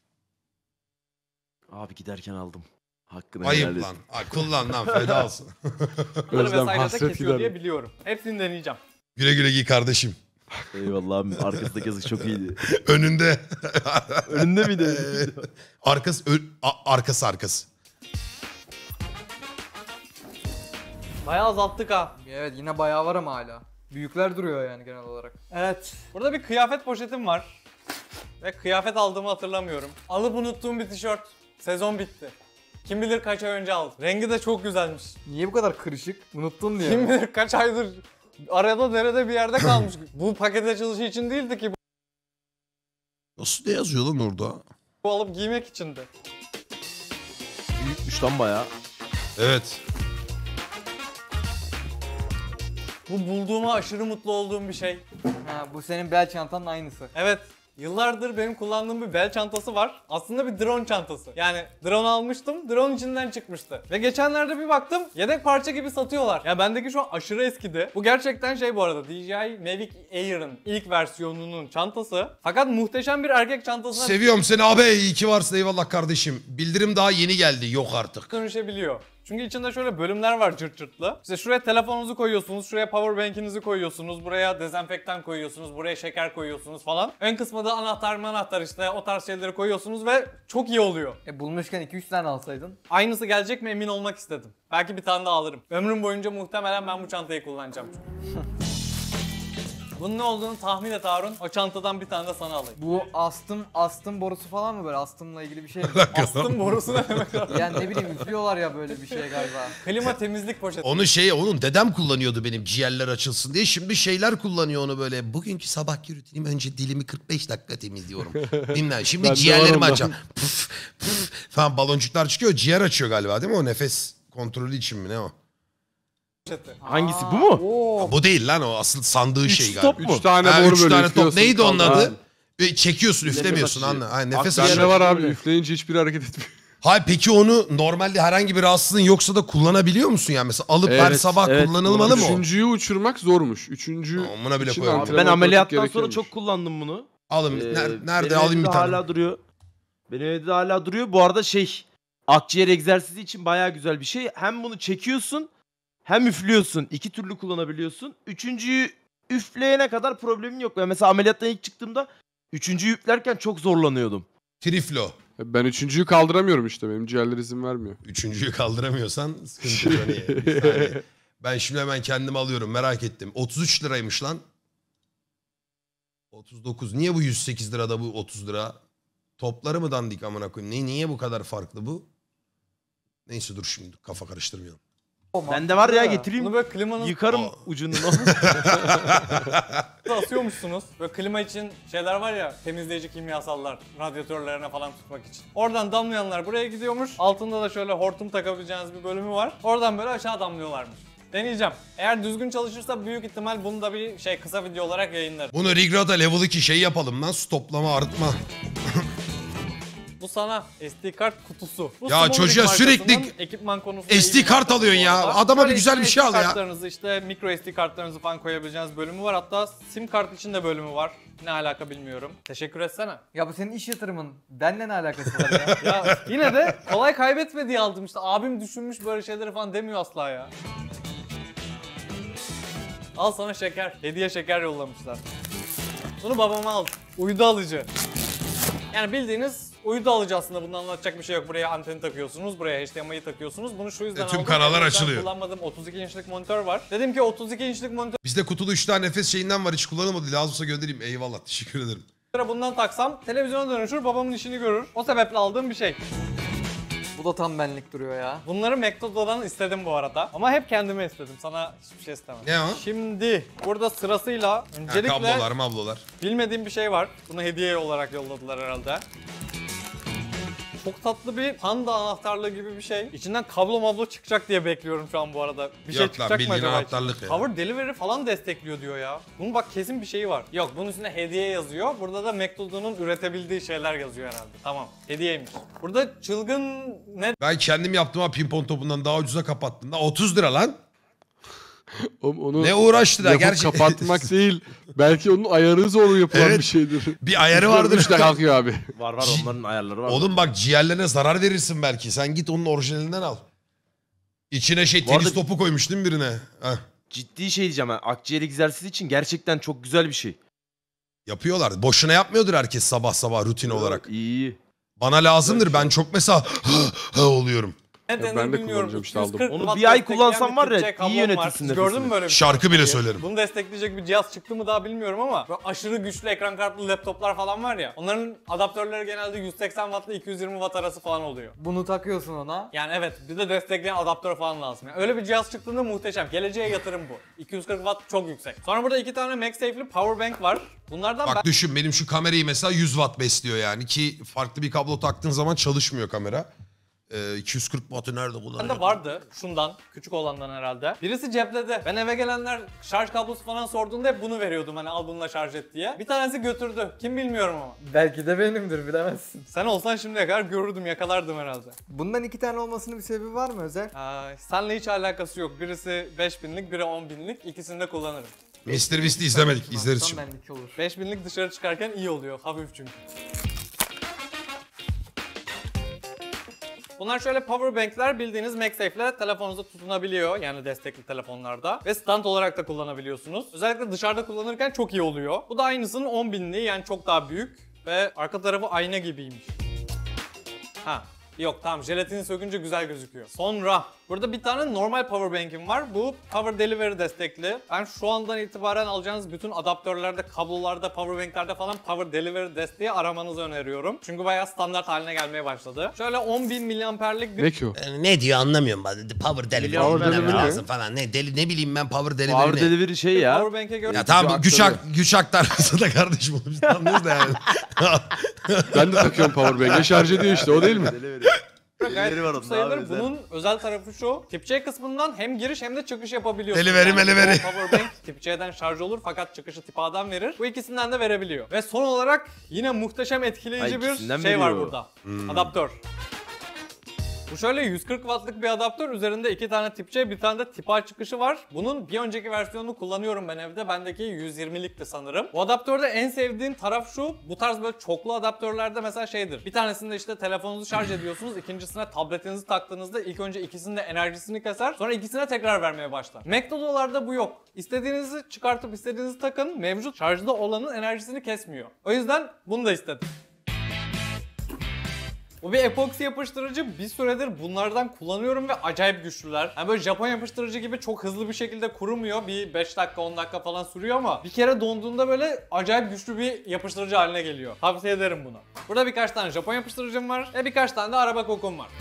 Abi giderken aldım. Hakkını helal Ayıp et. lan. Ay, kullan lan, feda olsun. Bunları Özlem, vesaire de hasret kesiyor gider. diye biliyorum. Hepsini deneyeceğim. Güle güle giy kardeşim. Eyvallah abi, arkasındaki yazık çok iyiydi. Önünde. Önünde miydi? arkası, ö- a- arkası arkası. Bayağı azalttık ha. Evet yine bayağı var ama hala. Büyükler duruyor yani genel olarak. Evet. Burada bir kıyafet poşetim var. Ve kıyafet aldığımı hatırlamıyorum. Alıp unuttuğum bir tişört. Sezon bitti. Kim bilir kaç ay önce aldım. Rengi de çok güzelmiş. Niye bu kadar kırışık? Unuttun diye. Kim bilir kaç aydır arada derede bir yerde kalmış. Bu paket açılışı için değildi ki. Nasıl ne yazıyor lan orada? Bu alıp giymek içindi. Büyükmüş lan bayağı. Evet. Bu bulduğuma aşırı mutlu olduğum bir şey. Ha, bu senin bel çantanın aynısı. Evet. Yıllardır benim kullandığım bir bel çantası var. Aslında bir drone çantası. Yani drone almıştım, drone içinden çıkmıştı. Ve geçenlerde bir baktım, yedek parça gibi satıyorlar. Ya bendeki şu an aşırı eskidi. Bu gerçekten şey bu arada, D J I Mavic Air'ın ilk versiyonunun çantası. Fakat muhteşem bir erkek çantasına Seviyorum seni abi. İyi ki varsın, eyvallah kardeşim. Bildirim daha yeni geldi. Yok artık. dönüşebiliyor. Çünkü içinde şöyle bölümler var cırt cırtlı. İşte şuraya telefonunuzu koyuyorsunuz, şuraya power bank'inizi koyuyorsunuz, buraya dezenfektan koyuyorsunuz, buraya şeker koyuyorsunuz falan. Ön kısmı da anahtar anahtar işte o tarz şeyleri koyuyorsunuz ve çok iyi oluyor. E bulmuşken iki üç tane alsaydın. Aynısı gelecek mi emin olmak istedim. Belki bir tane daha alırım. Ömrüm boyunca muhtemelen ben bu çantayı kullanacağım çünkü. Bunun ne olduğunu tahmin et Harun. O çantadan bir tane de sana alayım. Bu astım astım borusu falan mı böyle astımla ilgili bir şey mi? Astım borusu ne demek abi? Yani ne bileyim üflüyorlar ya böyle bir şey galiba. Klima temizlik poşeti. Onu şey, onun dedem kullanıyordu benim ciğerler açılsın diye. Şimdi şeyler kullanıyor onu böyle. Bugünkü sabahki rutinim, önce dilimi kırk beş dakika temizliyorum. Bilmem. Şimdi Bende ciğerlerimi var açacağım. Puf, puf falan baloncuklar çıkıyor. Ciğer açıyor galiba değil mi o, nefes kontrolü için mi ne o? Hangisi bu mu? Oo. Bu değil lan, o asıl sandığı Üç şey stop galiba. mu? Üç tane Ha, boru üç böyle tane top. üflüyorsun, Neydi onun kaldı. adı? Ve çekiyorsun, Nefes üflemiyorsun açıcı. anla. Ha, nefes Bende açıcı. Bende var abi, Öyle. üfleyince hiçbir hareket etmiyor. Hayır peki onu normalde herhangi bir rahatsızlığın yoksa da kullanabiliyor musun yani? Mesela alıp her Evet, sabah evet. kullanılmalı mı o? Üçüncüyü uçurmak zormuş. Üçüncü Tamam, buna bile için koyalım. antrenman Ben pratik ameliyattan sonra gerekiyormuş. çok kullandım bunu. Alın. Ee, ner- nerede benim alayım evde bir tane? hala duruyor. Benim evde hala duruyor. Bu arada şey, akciğer egzersizi için bayağı güzel bir şey. Hem bunu çekiyorsun hem üflüyorsun. İki türlü kullanabiliyorsun. Üçüncüyü üfleyene kadar problemin yok. Ben mesela ameliyattan ilk çıktığımda üçüncüyü üflerken çok zorlanıyordum. Triflo. Ben üçüncüyü kaldıramıyorum işte. Benim ciğerler izin vermiyor. Üçüncüyü kaldıramıyorsan sıkıntı yok. Niye? Bir saniye. Ben şimdi hemen kendimi alıyorum, merak ettim. otuz üç liraymış lan. otuz dokuz. Niye bu yüz sekiz lirada bu otuz lira? Topları mı dandik amına koyayım? Niye, niye bu kadar farklı bu? Neyse dur şimdi kafa karıştırmayalım. Bende var ya, getireyim. Bunu böyle klimanın Yıkarım Aa. ucunu. asıyormuşsunuz. Böyle klima için şeyler var ya, temizleyici kimyasallar radyatörlerine falan tutmak için. Oradan damlayanlar buraya gidiyormuş. Altında da şöyle hortum takabileceğiniz bir bölümü var. Oradan böyle aşağı damlıyorlarmış. Deneyeceğim. Eğer düzgün çalışırsa büyük ihtimal bunu da bir şey kısa video olarak yayınlarım. Bunu Rigrata Level iki şey yapalım lan. Stoplama, arıtma. Bu sana S D kart kutusu. Bu Ya Small çocuğa Rig sürekli markasının ekipman konusunda S D iyi bir kart markası alıyorsun bu ya. arada. Adama bir Böyle güzel bir içine şey al S D ya. kartlarınızı işte micro S D kartlarınızı falan koyabileceğiniz bölümü var. Hatta sim kart için de bölümü var. Ne alaka bilmiyorum. Teşekkür etsene. Ya bu senin iş yatırımın. Benle ne alakası var ya? Ya yine de kolay kaybetme diye aldım işte. Abim düşünmüş böyle şeyleri falan demiyor asla ya. Al sana şeker. Hediye şeker yollamışlar. Bunu babama aldım. Uydu alıcı. Yani bildiğiniz uydu alıcı aslında. Bundan anlatacak bir şey yok. Buraya anteni takıyorsunuz. Buraya H D M I'yi takıyorsunuz. Bunu şu yüzden E, tüm aldım. kanallar Ben açılıyor. kullanmadığım otuz iki inçlik monitör var. Dedim ki otuz iki inçlik monitör Bizde kutulu üç tane nefes şeyinden var, hiç kullanılmadı. Lazımsa göndereyim. Eyvallah, teşekkür ederim. bundan taksam televizyona dönüşür, babamın işini görür. O sebeple aldığım bir şey. Bu da tam benlik duruyor ya. Bunları McDonald'dan istedim bu arada. Ama hep kendime istedim. Sana hiçbir şey istemem. Ne o? Şimdi burada sırasıyla Ha, öncelikle kablolar mablolar. bilmediğim bir şey var. Bunu hediye olarak yolladılar herhalde. Çok tatlı bir panda anahtarlığı gibi bir şey. İçinden kablo mablo çıkacak diye bekliyorum şu an bu arada. Bir şey Yok lan, çıkacak mı bildiğin acaba? anahtarlık ya. Power Delivery falan destekliyor diyor ya. Bunun bak kesin bir şeyi var. Yok, bunun üstünde hediye yazıyor. Burada da McDonald's'un üretebildiği şeyler yazıyor herhalde. Tamam, hediyeymiş. Burada çılgın ne Ben kendim yaptım ha, pimpon topundan daha ucuza kapattım. Da otuz lira lan. Oğlum onu Ne uğraştı da yapıp gerçi. kapatmak değil. Belki onun ayarı zorlu yapılan Evet. bir şeydir. Bir ayarı vardır. İşte kalkıyor abi. Var var, onların ayarları var. Oğlum bak, ciğerlerine zarar verirsin belki. Sen git onun orijinalinden al. İçine şey Bu arada- tenis topu koymuş değil mi birine? Heh. Ciddi şey diyeceğim ben. Akciğer egzersizi için gerçekten çok güzel bir şey. Yapıyorlar. Boşuna yapmıyordur herkes sabah sabah rutin olarak. İyi. Bana lazımdır. Ben çok mesela oluyorum. Ne denir ben de bilmiyorum. kullanacağım işte, aldım. iki yüz kırk Onu watt bir ay destekleyen kullansam var bir ya, Türkçe kablom iyi yönetirsin var. Gördün nefesini. mü böyle bir şey? Şarkı bile söylerim. Bunu destekleyecek bir cihaz çıktı mı daha bilmiyorum ama böyle aşırı güçlü ekran kartlı laptoplar falan var ya. Onların adaptörleri genelde yüz seksen watt ile iki yüz yirmi watt arası falan oluyor. Bunu takıyorsun ona. Yani evet, bir de destekleyen adaptör falan lazım. Yani öyle bir cihaz çıktığında muhteşem. Geleceğe yatırım bu. iki yüz kırk watt çok yüksek. Sonra burada iki tane MagSafe'li power bank var. Bunlardan Bak düşün, benim şu kamerayı mesela yüz watt besliyor yani. Ki farklı bir kablo taktığın zaman çalışmıyor kamera. Ee, iki yüz kırk wattı nerede kullanacağım? Bende vardı şundan, küçük olandan herhalde. Birisi cepledi. Ben eve gelenler şarj kablosu falan sorduğunda hep bunu veriyordum hani al bununla şarj et diye. Bir tanesi götürdü. Kim bilmiyorum ama. Belki de benimdir, bilemezsin. Sen olsan şimdiye kadar görürdüm, yakalardım herhalde. Bundan iki tane olmasının bir sebebi var mı özel? Aa, seninle hiç alakası yok. Birisi beş binlik, biri on binlik. İkisini de kullanırım. mister Beast'i izlemedik. İzleriz Tam şimdi. benlik olur. beş binlik dışarı çıkarken iyi oluyor. Hafif çünkü. Bunlar şöyle power bank'ler, bildiğiniz MagSafe'le telefonunuza tutunabiliyor. Yani destekli telefonlarda. Ve stand olarak da kullanabiliyorsunuz. Özellikle dışarıda kullanırken çok iyi oluyor. Bu da aynısının on binliği, yani çok daha büyük. Ve arka tarafı ayna gibiymiş. Ha. Yok tamam, jelatini sökünce güzel gözüküyor. Sonra burada bir tane normal power bank'im var. Bu power delivery destekli. Ben şu andan itibaren alacağınız bütün adaptörlerde, kablolarda, power bank'lerde falan power delivery desteği aramanızı öneriyorum. Çünkü bayağı standart haline gelmeye başladı. Şöyle on bin miliamperlik bir... Ne ki o? Yani ne diyor anlamıyorum ben. Power delivery Power bilmem delivery lazım falan. Ne deli ne bileyim ben power delivery Power ne? delivery şey ya. Power bank'e göre... Ya tamam Güç güç, ak, aktarıyor. güç aktarması da kardeşim oğlum biz de anlıyoruz da yani. Ben de takıyorum powerbank'e şarj ediyor işte o değil mi? Delivery. Gayet Delivery var küçük onun abi, sayılır. özel. Bunun özel tarafı şu. Tip C kısmından hem giriş hem de çıkış yapabiliyorsunuz. Delivery, Yani melivery. o power bank tip C'den şarj olur fakat çıkışı tip A'dan verir. Bu ikisinden de verebiliyor. Ve son olarak yine muhteşem etkileyici Ha, bir ikisinden şey var veriyor. burada. Adaptör. Bu şöyle yüz kırk wattlık bir adaptör. Üzerinde iki tane tip C, bir tane de tip A çıkışı var. Bunun bir önceki versiyonunu kullanıyorum ben evde. Bendeki yüz yirmilikti sanırım. Bu adaptörde en sevdiğim taraf şu. Bu tarz böyle çoklu adaptörlerde mesela şeydir. Bir tanesinde işte telefonunuzu şarj ediyorsunuz. İkincisine tabletinizi taktığınızda ilk önce ikisinin de enerjisini keser. Sonra ikisine tekrar vermeye başlar. Mac'do'larda bu yok. İstediğinizi çıkartıp istediğinizi takın. Mevcut şarjda olanın enerjisini kesmiyor. O yüzden bunu da istedim. Bu bir epoksi yapıştırıcı. Bir süredir bunlardan kullanıyorum ve acayip güçlüler. Yani böyle Japon yapıştırıcı gibi çok hızlı bir şekilde kurumuyor. Bir beş dakika on dakika falan sürüyor ama bir kere donduğunda böyle acayip güçlü bir yapıştırıcı haline geliyor. Tavsiye ederim bunu. Burada birkaç tane Japon yapıştırıcım var ve birkaç tane de araba kokum var.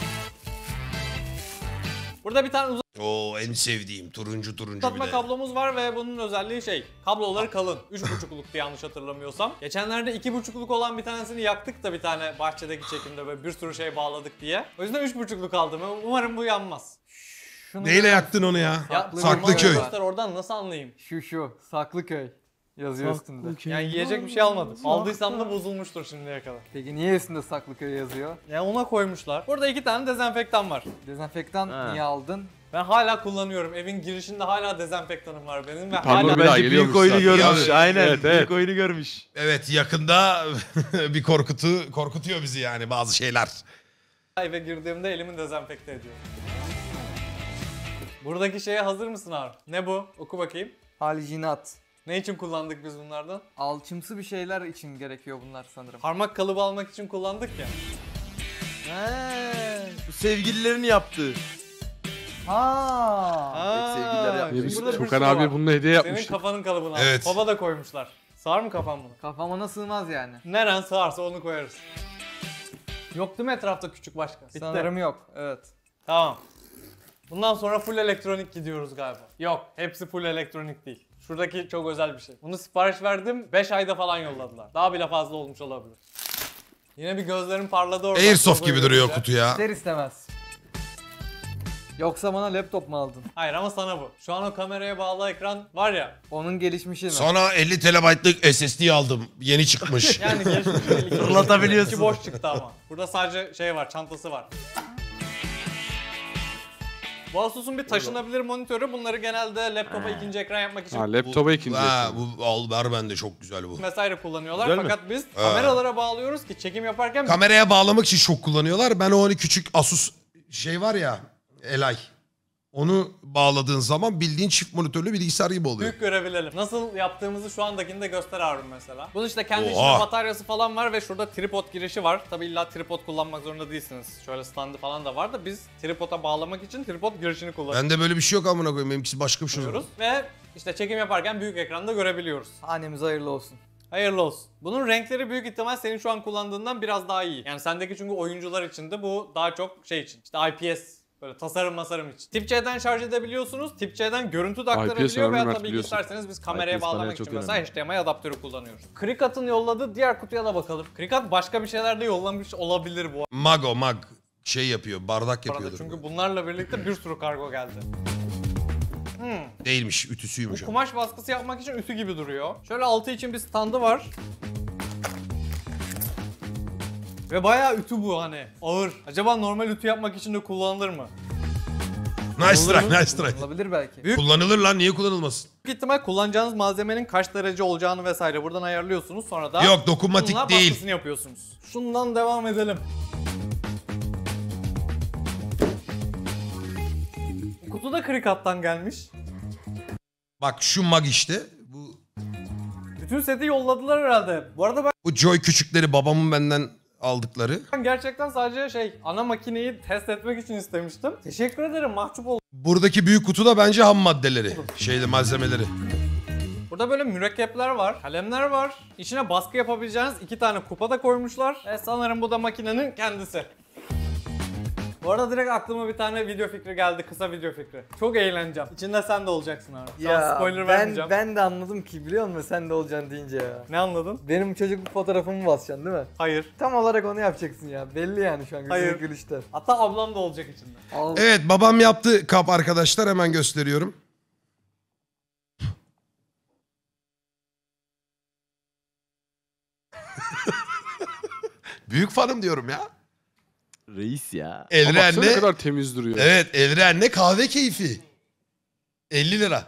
Burada bir tane Oo en sevdiğim turuncu turuncu bir uzatma de. kablomuz var ve bunun özelliği şey, kabloları kalın. üç buçukluktu yanlış hatırlamıyorsam. Geçenlerde iki buçukluk olan bir tanesini yaktık da bir tane bahçedeki çekimde böyle bir sürü şey bağladık diye. O yüzden üç buçukluk aldım. Umarım bu yanmaz. Şunu Neyle yaktın onu ya? Ya Saklı Saklıköy. göster oradan nasıl anlayayım? Şu şu. Saklıköy. Yazıyor üstünde. Yani yiyecek bir şey almadım. Aldıysam da bozulmuştur şimdiye kadar. Peki niye üstünde Saklıköy yazıyor? Yani ona koymuşlar. Burada iki tane dezenfektan var. Dezenfektan Ha. niye aldın? Ben hala kullanıyorum. Evin girişinde hala dezenfektanım var benim ve Pardon, hala... bir daha Bence geliyormuş büyük oyunu zaten. görmüş. Abi, Aynen. evet, büyük evet. oyunu görmüş. Evet yakında bir korkutu korkutuyor bizi yani bazı şeyler. Eve girdiğimde elimi dezenfekte ediyorum. Buradaki şeye hazır mısın abi? Ne bu? Oku bakayım. Halijinat. Ne için kullandık biz bunlardan? Alçımsı bir şeyler için gerekiyor bunlar sanırım. Parmak kalıbı almak için kullandık ya. He, bu sevgililerini yaptı. Ha. Aa, sevgililer yapmış. şimdi Biz burada bir Tukan sürü abi var. bununla hediye Senin yapmıştık. kafanın kalıbını al. Evet. Baba da koymuşlar. Sığar mı kafam bunu? Kafam ona sığmaz yani. Neren sığarsa onu koyarız. Yok değil mi etrafta küçük başka? Bitti. Sanırım yok. Evet. Tamam. Bundan sonra full elektronik gidiyoruz galiba. Yok, hepsi full elektronik değil. Şuradaki çok özel bir şey. Bunu sipariş verdim, beş ayda falan yolladılar. Daha bile fazla olmuş olabilir. Yine bir gözlerim parladı orada. Airsoft Logoyu gibi duruyor görünce. kutu ya. İster istemez. Yoksa bana laptop mu aldın? Hayır ama sana bu. Şu an o kameraya bağlı ekran var ya. Onun gelişmişi mi? Sana elli terabaytlık S S D aldım. Yeni çıkmış. Yani geçmiş değil. İki- Fırlatabiliyorsun. İki boş çıktı ama. Burada sadece şey var, çantası var. Bu Asus'un bir taşınabilir monitörü. Bunları genelde laptopa ikinci ekran yapmak için Ha, laptopa ikinci. Ha, ekran. bu al ver bende çok güzel bu. vesaire kullanıyorlar. Güzel mi? Fakat biz kameralara bağlıyoruz ki çekim yaparken Kameraya bağlamak için çok kullanıyorlar. Ben o hani küçük Asus şey var ya Elay. Onu bağladığın zaman bildiğin çift monitörlü bilgisayar gibi oluyor. büyük görebilelim. Nasıl yaptığımızı şu andakini de göster Harun mesela. Bunun işte kendi Oha. içinde bataryası falan var ve şurada tripod girişi var. Tabi illa tripod kullanmak zorunda değilsiniz. Şöyle standı falan da var da biz tripoda bağlamak için tripod girişini kullanıyoruz. Bende böyle bir şey yok amına koyayım. Benimkisi başka bir şey. Ve işte çekim yaparken büyük ekranda görebiliyoruz. Annemize hayırlı olsun. Hayırlı olsun. Bunun renkleri büyük ihtimal senin şu an kullandığından biraz daha iyi. Yani sendeki çünkü oyuncular için de bu daha çok şey için. İşte I P S böyle tasarım masarım için. Tip C'den şarj edebiliyorsunuz. Tip C'den görüntü de I P S aktarabiliyor önemli veya Mert, tabii ki biliyorsun. isterseniz biz kameraya I P S panel bağlamak çok için mesela önemli. H D M I adaptörü kullanıyoruz. Krikat'ın yolladığı diğer kutuya da bakalım. Krikat başka bir şeyler de yollamış olabilir bu. Mag o mag. şey yapıyor, bardak Bu arada yapıyordur. çünkü bunlarla birlikte bir sürü kargo geldi. Hmm. Değilmiş, Bu ütüsüymüş. o. kumaş baskısı yapmak için ütü gibi duruyor. Şöyle altı için bir standı var. Ve bayağı ütü bu hani. Ağır. Acaba normal ütü yapmak için de kullanılır mı? Nice try, nice try. Olabilir belki. Büyük Kullanılır lan, niye kullanılmasın? ihtimal kullanacağınız malzemenin kaç derece olacağını vesaire buradan ayarlıyorsunuz. Sonra da Yok, dokunmatik bununla değil. baskısını yapıyorsunuz. Şundan devam edelim. Kutu da Cricut'tan gelmiş. Bak şu mag işte. Bu, Bütün seti yolladılar herhalde. Bu arada ben bu Joy küçükleri babamın benden aldıkları. gerçekten sadece şey ana makineyi test etmek için istemiştim. Teşekkür ederim, mahcup oldum. Buradaki büyük kutu da bence ham maddeleri. Şeyde malzemeleri. Burada böyle mürekkepler var, kalemler var. İçine baskı yapabileceğiniz iki tane kupa da koymuşlar. E sanırım bu da makinenin kendisi. Bu arada direkt aklıma bir tane video fikri geldi, kısa video fikri. Çok eğleneceğim. İçinde sen de olacaksın abi. Şu an spoiler ben, vermeyeceğim. ben de anladım ki biliyor musun sen de olacaksın deyince ya. Ne anladın? Benim çocukluk fotoğrafımı basacaksın değil mi? Hayır. Tam olarak onu yapacaksın ya. Belli yani şu an Hayır. gözünün gülüşten. Hatta ablam da olacak içinde. Al. Evet, babam yaptı kap arkadaşlar, hemen gösteriyorum. Büyük fanım diyorum ya. Reis ya. Ama Elri baksana ne anne. kadar temiz duruyor. Evet, Elri anne kahve keyfi. elli lira.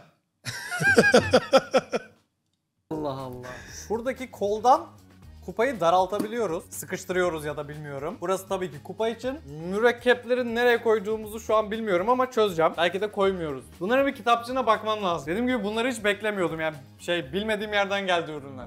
Allah Allah. Buradaki koldan kupayı daraltabiliyoruz. Sıkıştırıyoruz ya da bilmiyorum. Burası tabii ki kupa için. Mürekkepleri nereye koyduğumuzu şu an bilmiyorum ama çözeceğim. Belki de koymuyoruz. Bunların bir kitapçığına bakmam lazım. Dediğim gibi bunları hiç beklemiyordum. Yani şey bilmediğim yerden geldi ürünler.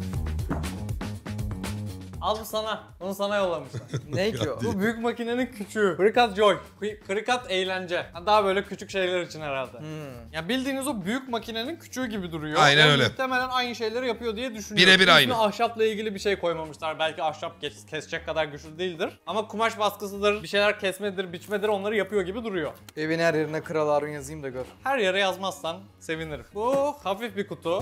Al bu sana. Onu sana yollamışlar. Ne ki o? Bu büyük makinenin küçüğü. Cricut Joy. Cricut eğlence. Daha böyle küçük şeyler için herhalde. Hmm. Ya bildiğiniz o büyük makinenin küçüğü gibi duruyor. Aynen Ve öyle. Muhtemelen aynı şeyleri yapıyor diye düşünüyorum. Birebir aynı. Üstüne ahşapla ilgili bir şey koymamışlar. Belki ahşap kes- kesecek kadar güçlü değildir. Ama kumaş baskısıdır, bir şeyler kesmedir, biçmedir onları yapıyor gibi duruyor. Evin her yerine Kral Harun yazayım da gör. Her yere yazmazsan sevinirim. Bu hafif bir kutu.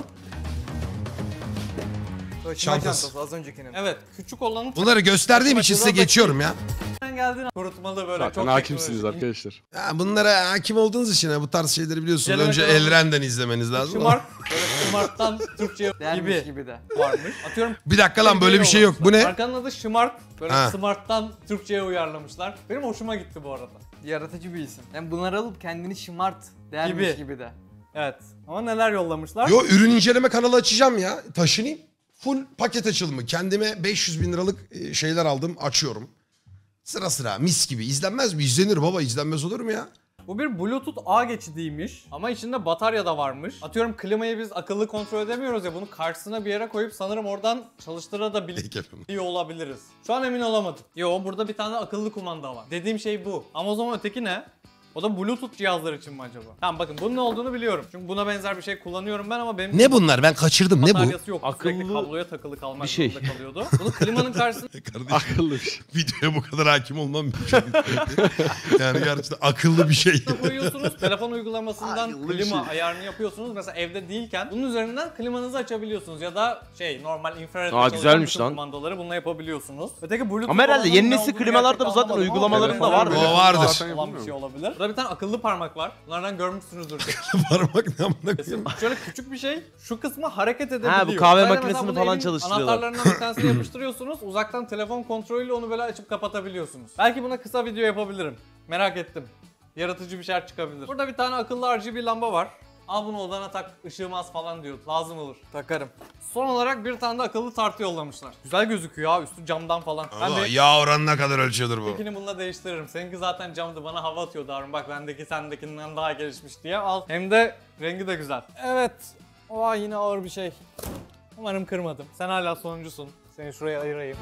Taşıma Çantası. çantası az öncekinin. Evet, küçük olanın Bunları gösterdiğim için size geçiyorum ya. tıktan geldiğini kurutmalı böyle Zaten çok hakimsiniz teknolojik. arkadaşlar. Ya bunlara hakim olduğunuz için ya, bu tarz şeyleri biliyorsunuz. Kelime Önce kullanımı. Elren'den izlemeniz lazım. Şımart, böyle şımarttan Türkçe Dermiş gibi gibi de. varmış. Atıyorum Bir dakika lan, böyle bir şey yok. Bu ne? Arkanın adı Şımart. Böyle Ha. Smart'tan Türkçe'ye uyarlamışlar. Benim hoşuma gitti bu arada. Yaratıcı bir isim. Yani bunları alıp kendini şımart dermiş Gibi. gibi, de. Evet. Ama neler yollamışlar? Yo, ürün inceleme kanalı açacağım ya. Taşınayım. Full paket açılımı. Kendime beş yüz bin liralık e, şeyler aldım. Açıyorum. Sıra sıra mis gibi. İzlenmez mi? İzlenir baba. İzlenmez olur mu ya? Bu bir Bluetooth ağ geçidiymiş ama içinde batarya da varmış. Atıyorum klimayı biz akıllı kontrol edemiyoruz ya, bunu karşısına bir yere koyup sanırım oradan çalıştırabiliyor Peki efendim. olabiliriz. Şu an emin olamadım. Yo, burada bir tane akıllı kumanda var. Dediğim şey bu. Ama o zaman öteki ne? O da Bluetooth cihazlar için mi acaba? Tamam bakın bunun ne olduğunu biliyorum. Çünkü buna benzer bir şey kullanıyorum ben ama benim Ne bunlar? Ben kaçırdım. Ne bu? bataryası yok. Sürekli Akıllı kabloya takılı kalmak bir şey. zorunda kalıyordu. Bunu klimanın karşısına Kardeşim, Akıllı bir şey. videoya bu kadar hakim olmam mümkün değil. Yani gerçekten akıllı bir şey. koyuyorsunuz. Telefon uygulamasından Akıllı bir klima şey. ayarını yapıyorsunuz. Mesela evde değilken bunun üzerinden klimanızı açabiliyorsunuz ya da şey normal infrared Aa, güzelmiş lan. kumandaları bununla yapabiliyorsunuz. Öteki Bluetooth Ama herhalde olanların yeni ne nesil olduğunu klimalarda gerçekten bu zaten anlamadım ama uygulamalarında böyle var. böyle O vardır. Zaten olan bir şey olabilir. Burada bir tane akıllı parmak var. Bunlardan görmüşsünüzdür. Parmak ne amına koyayım. Şöyle küçük bir şey. Şu kısmı hareket edebiliyor. Ha, bu kahve Sadece makinesini mesela bunu falan evin çalıştırıyorlar. Anahtarlarından bir tanesini yapıştırıyorsunuz. Uzaktan telefon kontrolüyle onu böyle açıp kapatabiliyorsunuz. Belki buna kısa video yapabilirim. Merak ettim. Yaratıcı bir şeyler çıkabilir. Burada bir tane akıllı R G B lamba var. Al bunu odana tak, ışığım az falan diyor. Lazım olur. Takarım. Son olarak bir tane de akıllı tartı yollamışlar. Güzel gözüküyor ya, üstü camdan falan. Ben Allah, de yağ oranına kadar ölçüyordur bu. ikini bununla değiştiririm. Seninki zaten camdı, bana hava atıyordu Harun. Bak bendeki sendekinden daha gelişmiş diye al. Hem de rengi de güzel. Evet. Oha, yine ağır bir şey. Umarım kırmadım. Sen hala sonuncusun. Seni şuraya ayırayım.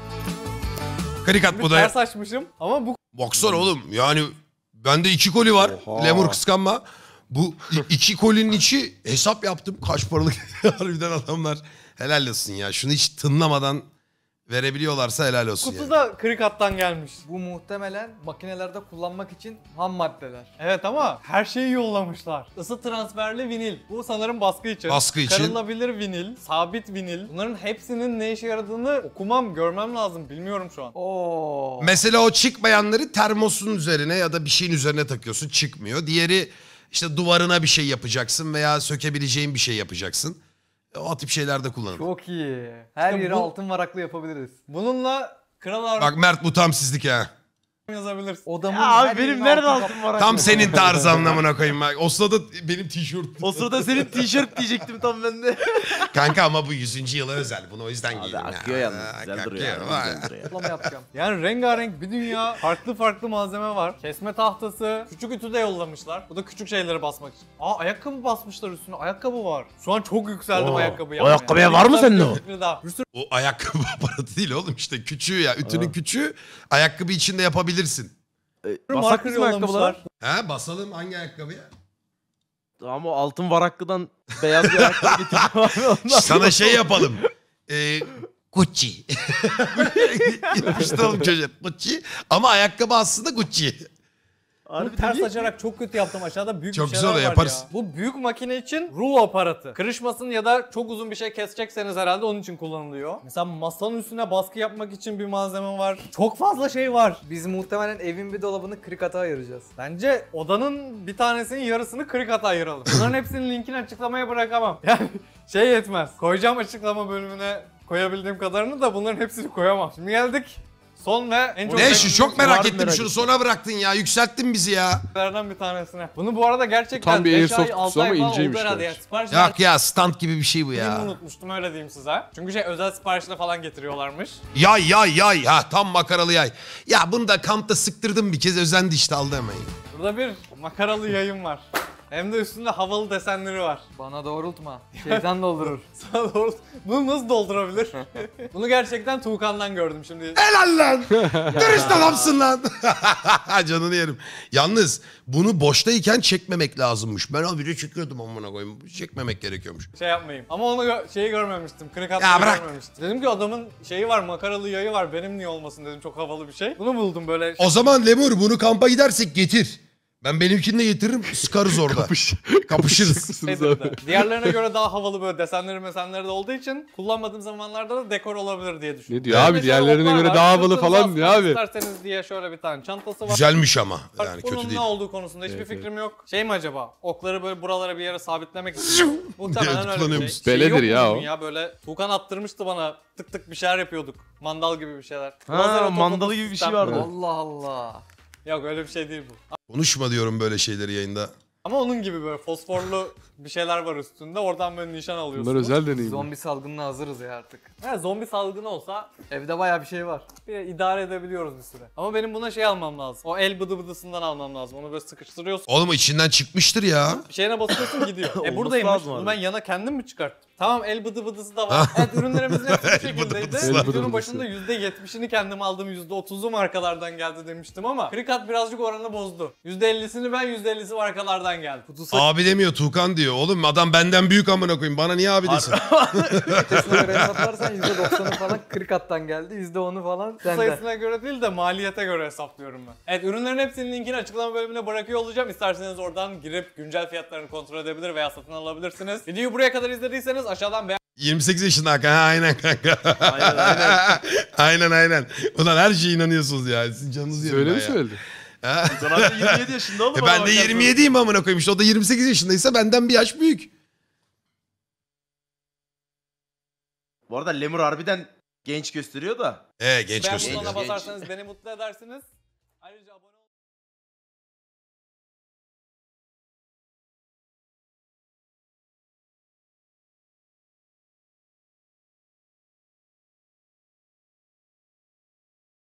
Krikat Bir bu da. ters açmışım ama bu Baksana oğlum, yani bende iki koli var. Oha. Lemur kıskanma. Bu i- iki kolinin içi, hesap yaptım kaç paralık. Harbiden adamlar helal olsun ya. Şunu hiç tınlamadan Verebiliyorlarsa helal olsun Kutu yani. da kırık hattan gelmiş. Bu muhtemelen makinelerde kullanmak için ham maddeler. Evet ama her şeyi yollamışlar. Isı transferli vinil. Bu sanırım baskı için. Baskı için. Karılabilir vinil, sabit vinil. Bunların hepsinin ne işe yaradığını okumam, görmem lazım. Bilmiyorum şu an. Oo. Mesela o çıkmayanları termosun üzerine ya da bir şeyin üzerine takıyorsun, çıkmıyor. Diğeri işte duvarına bir şey yapacaksın veya sökebileceğin bir şey yapacaksın. O tip şeylerde kullanılır. Çok iyi. Her İşte yeri bu- altın varaklı yapabiliriz. Bununla Kral Arif Bak Mert bu tam sizlik ha. yazabilirsin. Odamın Ya her abi benim yerine nerede altın altın var? Tam senin tarzı anlamına koyayım bak. O sırada benim tişört. O sırada senin tişört diyecektim tam ben de. Kanka ama bu yüzüncü yıla özel. Bunu o yüzden Abi giydim ya. akıyor yalnız. Ha, Güzel duruyor. akıyor. ya, Vay. güzel duruyor. kaplama yapacağım. Yani rengarenk bir dünya farklı farklı malzeme var. Kesme tahtası, küçük ütü de yollamışlar. Bu da küçük şeyleri basmak için. Aa ayakkabı basmışlar üstüne. Ayakkabı var. Şu an çok yükseldim Oo, ayakkabı o yapmaya. ayakkabıya var mı Güzel bir sende o? fikri daha. Bir sürü O ayakkabı aparatı değil oğlum işte küçüğü ya. Ütünün Ha. küçüğü ayakkabı içinde yapabilirsin. E, marker Basak bizim ayakkabılar. yollamışlar. Ha basalım hangi ayakkabıya? Ama o altın varaklıdan beyaz bir ayakkabı getirdim abi ondan. Sana şey yapalım. Ee, Gucci. Yapıştıralım çocuğa. Gucci. Ama ayakkabı aslında Gucci. Bunu Harbi ters değil. açarak çok kötü yaptım. Aşağıda büyük Çok bir güzel şeyler oluyor, var yaparız. ya. Bu büyük makine için rulo aparatı. Kırışmasın ya da çok uzun bir şey kesecekseniz herhalde onun için kullanılıyor. Mesela masanın üstüne baskı yapmak için bir malzeme var. Çok fazla şey var. Biz muhtemelen evin bir dolabını kırık hata ayıracağız. Bence odanın bir tanesinin yarısını kırık hata ayıralım. Bunların hepsinin linkini açıklamaya bırakamam. Yani şey yetmez. Koyacağım açıklama bölümüne koyabildiğim kadarını da bunların hepsini koyamam. Şimdi geldik. Son ve en çok Ne şu çok merak Harbi ettim merak şunu ettim. sona bıraktın ya. Yükselttin bizi ya. beklentilerden bir tanesine. Bunu bu arada gerçekten Tam bir beş Airsoft ay, altı kutusu ay ama falan oldu inceymiş herhalde. gerçi. Yani sipariş Yok ya stand gibi bir şey bu verdiğimi ya. unutmuştum öyle diyeyim size. Çünkü şey özel siparişle falan getiriyorlarmış. Yay yay yay. Ha tam makaralı yay. Ya bunu da kampta sıktırdım bir kez özendi işte aldı hemen. Burada bir makaralı yayın var. Hem de üstünde havalı desenleri var. Bana doğrultma. Şeytan doldurur. Sana doğru. Bunu nasıl doldurabilir? Bunu gerçekten Tuğkan'dan gördüm şimdi. Helal lan. Dürüst adamsın lan. Canını yerim. Yalnız bunu boştayken çekmemek lazımmış. Ben habire çekiyordum amına koyayım. Çekmemek gerekiyormuş. Şey yapmayayım. Ama onu gö- şeyi görmemiştim. Kırık Ya hatları bırak. görmemiştim. Dedim ki adamın şeyi var, makaralı yayı var. Benim niye olmasın dedim. Çok havalı bir şey. Bunu buldum böyle. O zaman Lemur bunu kampa gidersek getir. Ben benimkini de getiririm sıkarız orada. Kapış. Kapışırız. Şey dedi. Diğerlerine göre daha havalı böyle desenleri mesenleri de olduğu için kullanmadığım zamanlarda da dekor olabilir diye düşündüm. Ne diyor abi Mesela diğerlerine oklar göre var, daha havalı sırtınıza falan diyor asmak abi. İsterseniz diye şöyle bir tane çantası var. Güzelmiş ama. Bak, Yani bunun kötü ne değil. olduğu konusunda hiçbir Evet, fikrim yok. Şey mi acaba? Okları böyle buralara bir yere sabitlemek için. Muhtemelen öyle bir şey. kullanıyormuş. Şey Beledir yok mu ya bunun o. ya böyle Tuğkan attırmıştı bana tık tık bir şeyler yapıyorduk. Mandal gibi bir şeyler. Ha, Lazer otomatik mandalı gibi bir şey sistem. vardı. Allah Allah. Yok öyle bir şey değil bu. Konuşma diyorum böyle şeyleri yayında. Ama onun gibi böyle fosforlu bir şeyler var üstünde. Oradan böyle nişan alıyorsunuz. Bunlar özel deneyim. Zombi salgınına hazırız ya artık. He, zombi salgını olsa Evde bayağı bir şey var. bir idare edebiliyoruz bir süre. Ama benim buna şey almam lazım. O el bıdı bıdısından almam lazım. Onu böyle sıkıştırıyorsun. Oğlum içinden çıkmıştır ya. Bir şeyine basıyorsun gidiyor. e Olması buradaymış. lazım Bunu abi. ben yana kendim mi çıkarttım? Tamam el bıdı bıdısı da var. Evet ürünlerimizin hepsi bu El bıdı şekildeydi. bıdısı. El bıdı Videonun bıdısı. başında yüzde yetmişini kendim aldım. yüzde otuzu markalardan geldi demiştim ama Krikat birazcık oranı bozdu. yüzde ellisini ben, yüzde ellisi markalardan geldi. Kutusu Abi demiyor Tuğkan diyor. Oğlum adam benden büyük amına koyayım. Bana niye abi desin? ötesine göre hesaplarsan yüzde doksanı falan kırk hattan geldi. yüzde onu falan senden. Sayısına göre değil de maliyete göre hesaplıyorum ben. Evet ürünlerin hepsinin linkini açıklama bölümüne bırakıyor olacağım. İsterseniz oradan girip güncel fiyatlarını kontrol edebilir veya satın alabilirsiniz. Videoyu buraya kadar izlediyseniz aşağıdan beğen yirmi sekiz yaşında Hakan. Ha, aynen kanka. Aynen aynen. aynen aynen. Ulan her şeye inanıyorsunuz ya. Sizin canınızı yerim Öyle ben mi ya. söyledi? Ha? Can abi yirmi yedi yaşında oğlum. E bana ben de bakarsan. yirmi yediyim amına koyayım. İşte o da yirmi sekiz yaşındaysa benden bir yaş büyük. Bu arada Lemur harbiden genç gösteriyor da. Ee genç beğen gösteriyor. butonuna Genç. basarsanız beni mutlu edersiniz. Ayrıca abone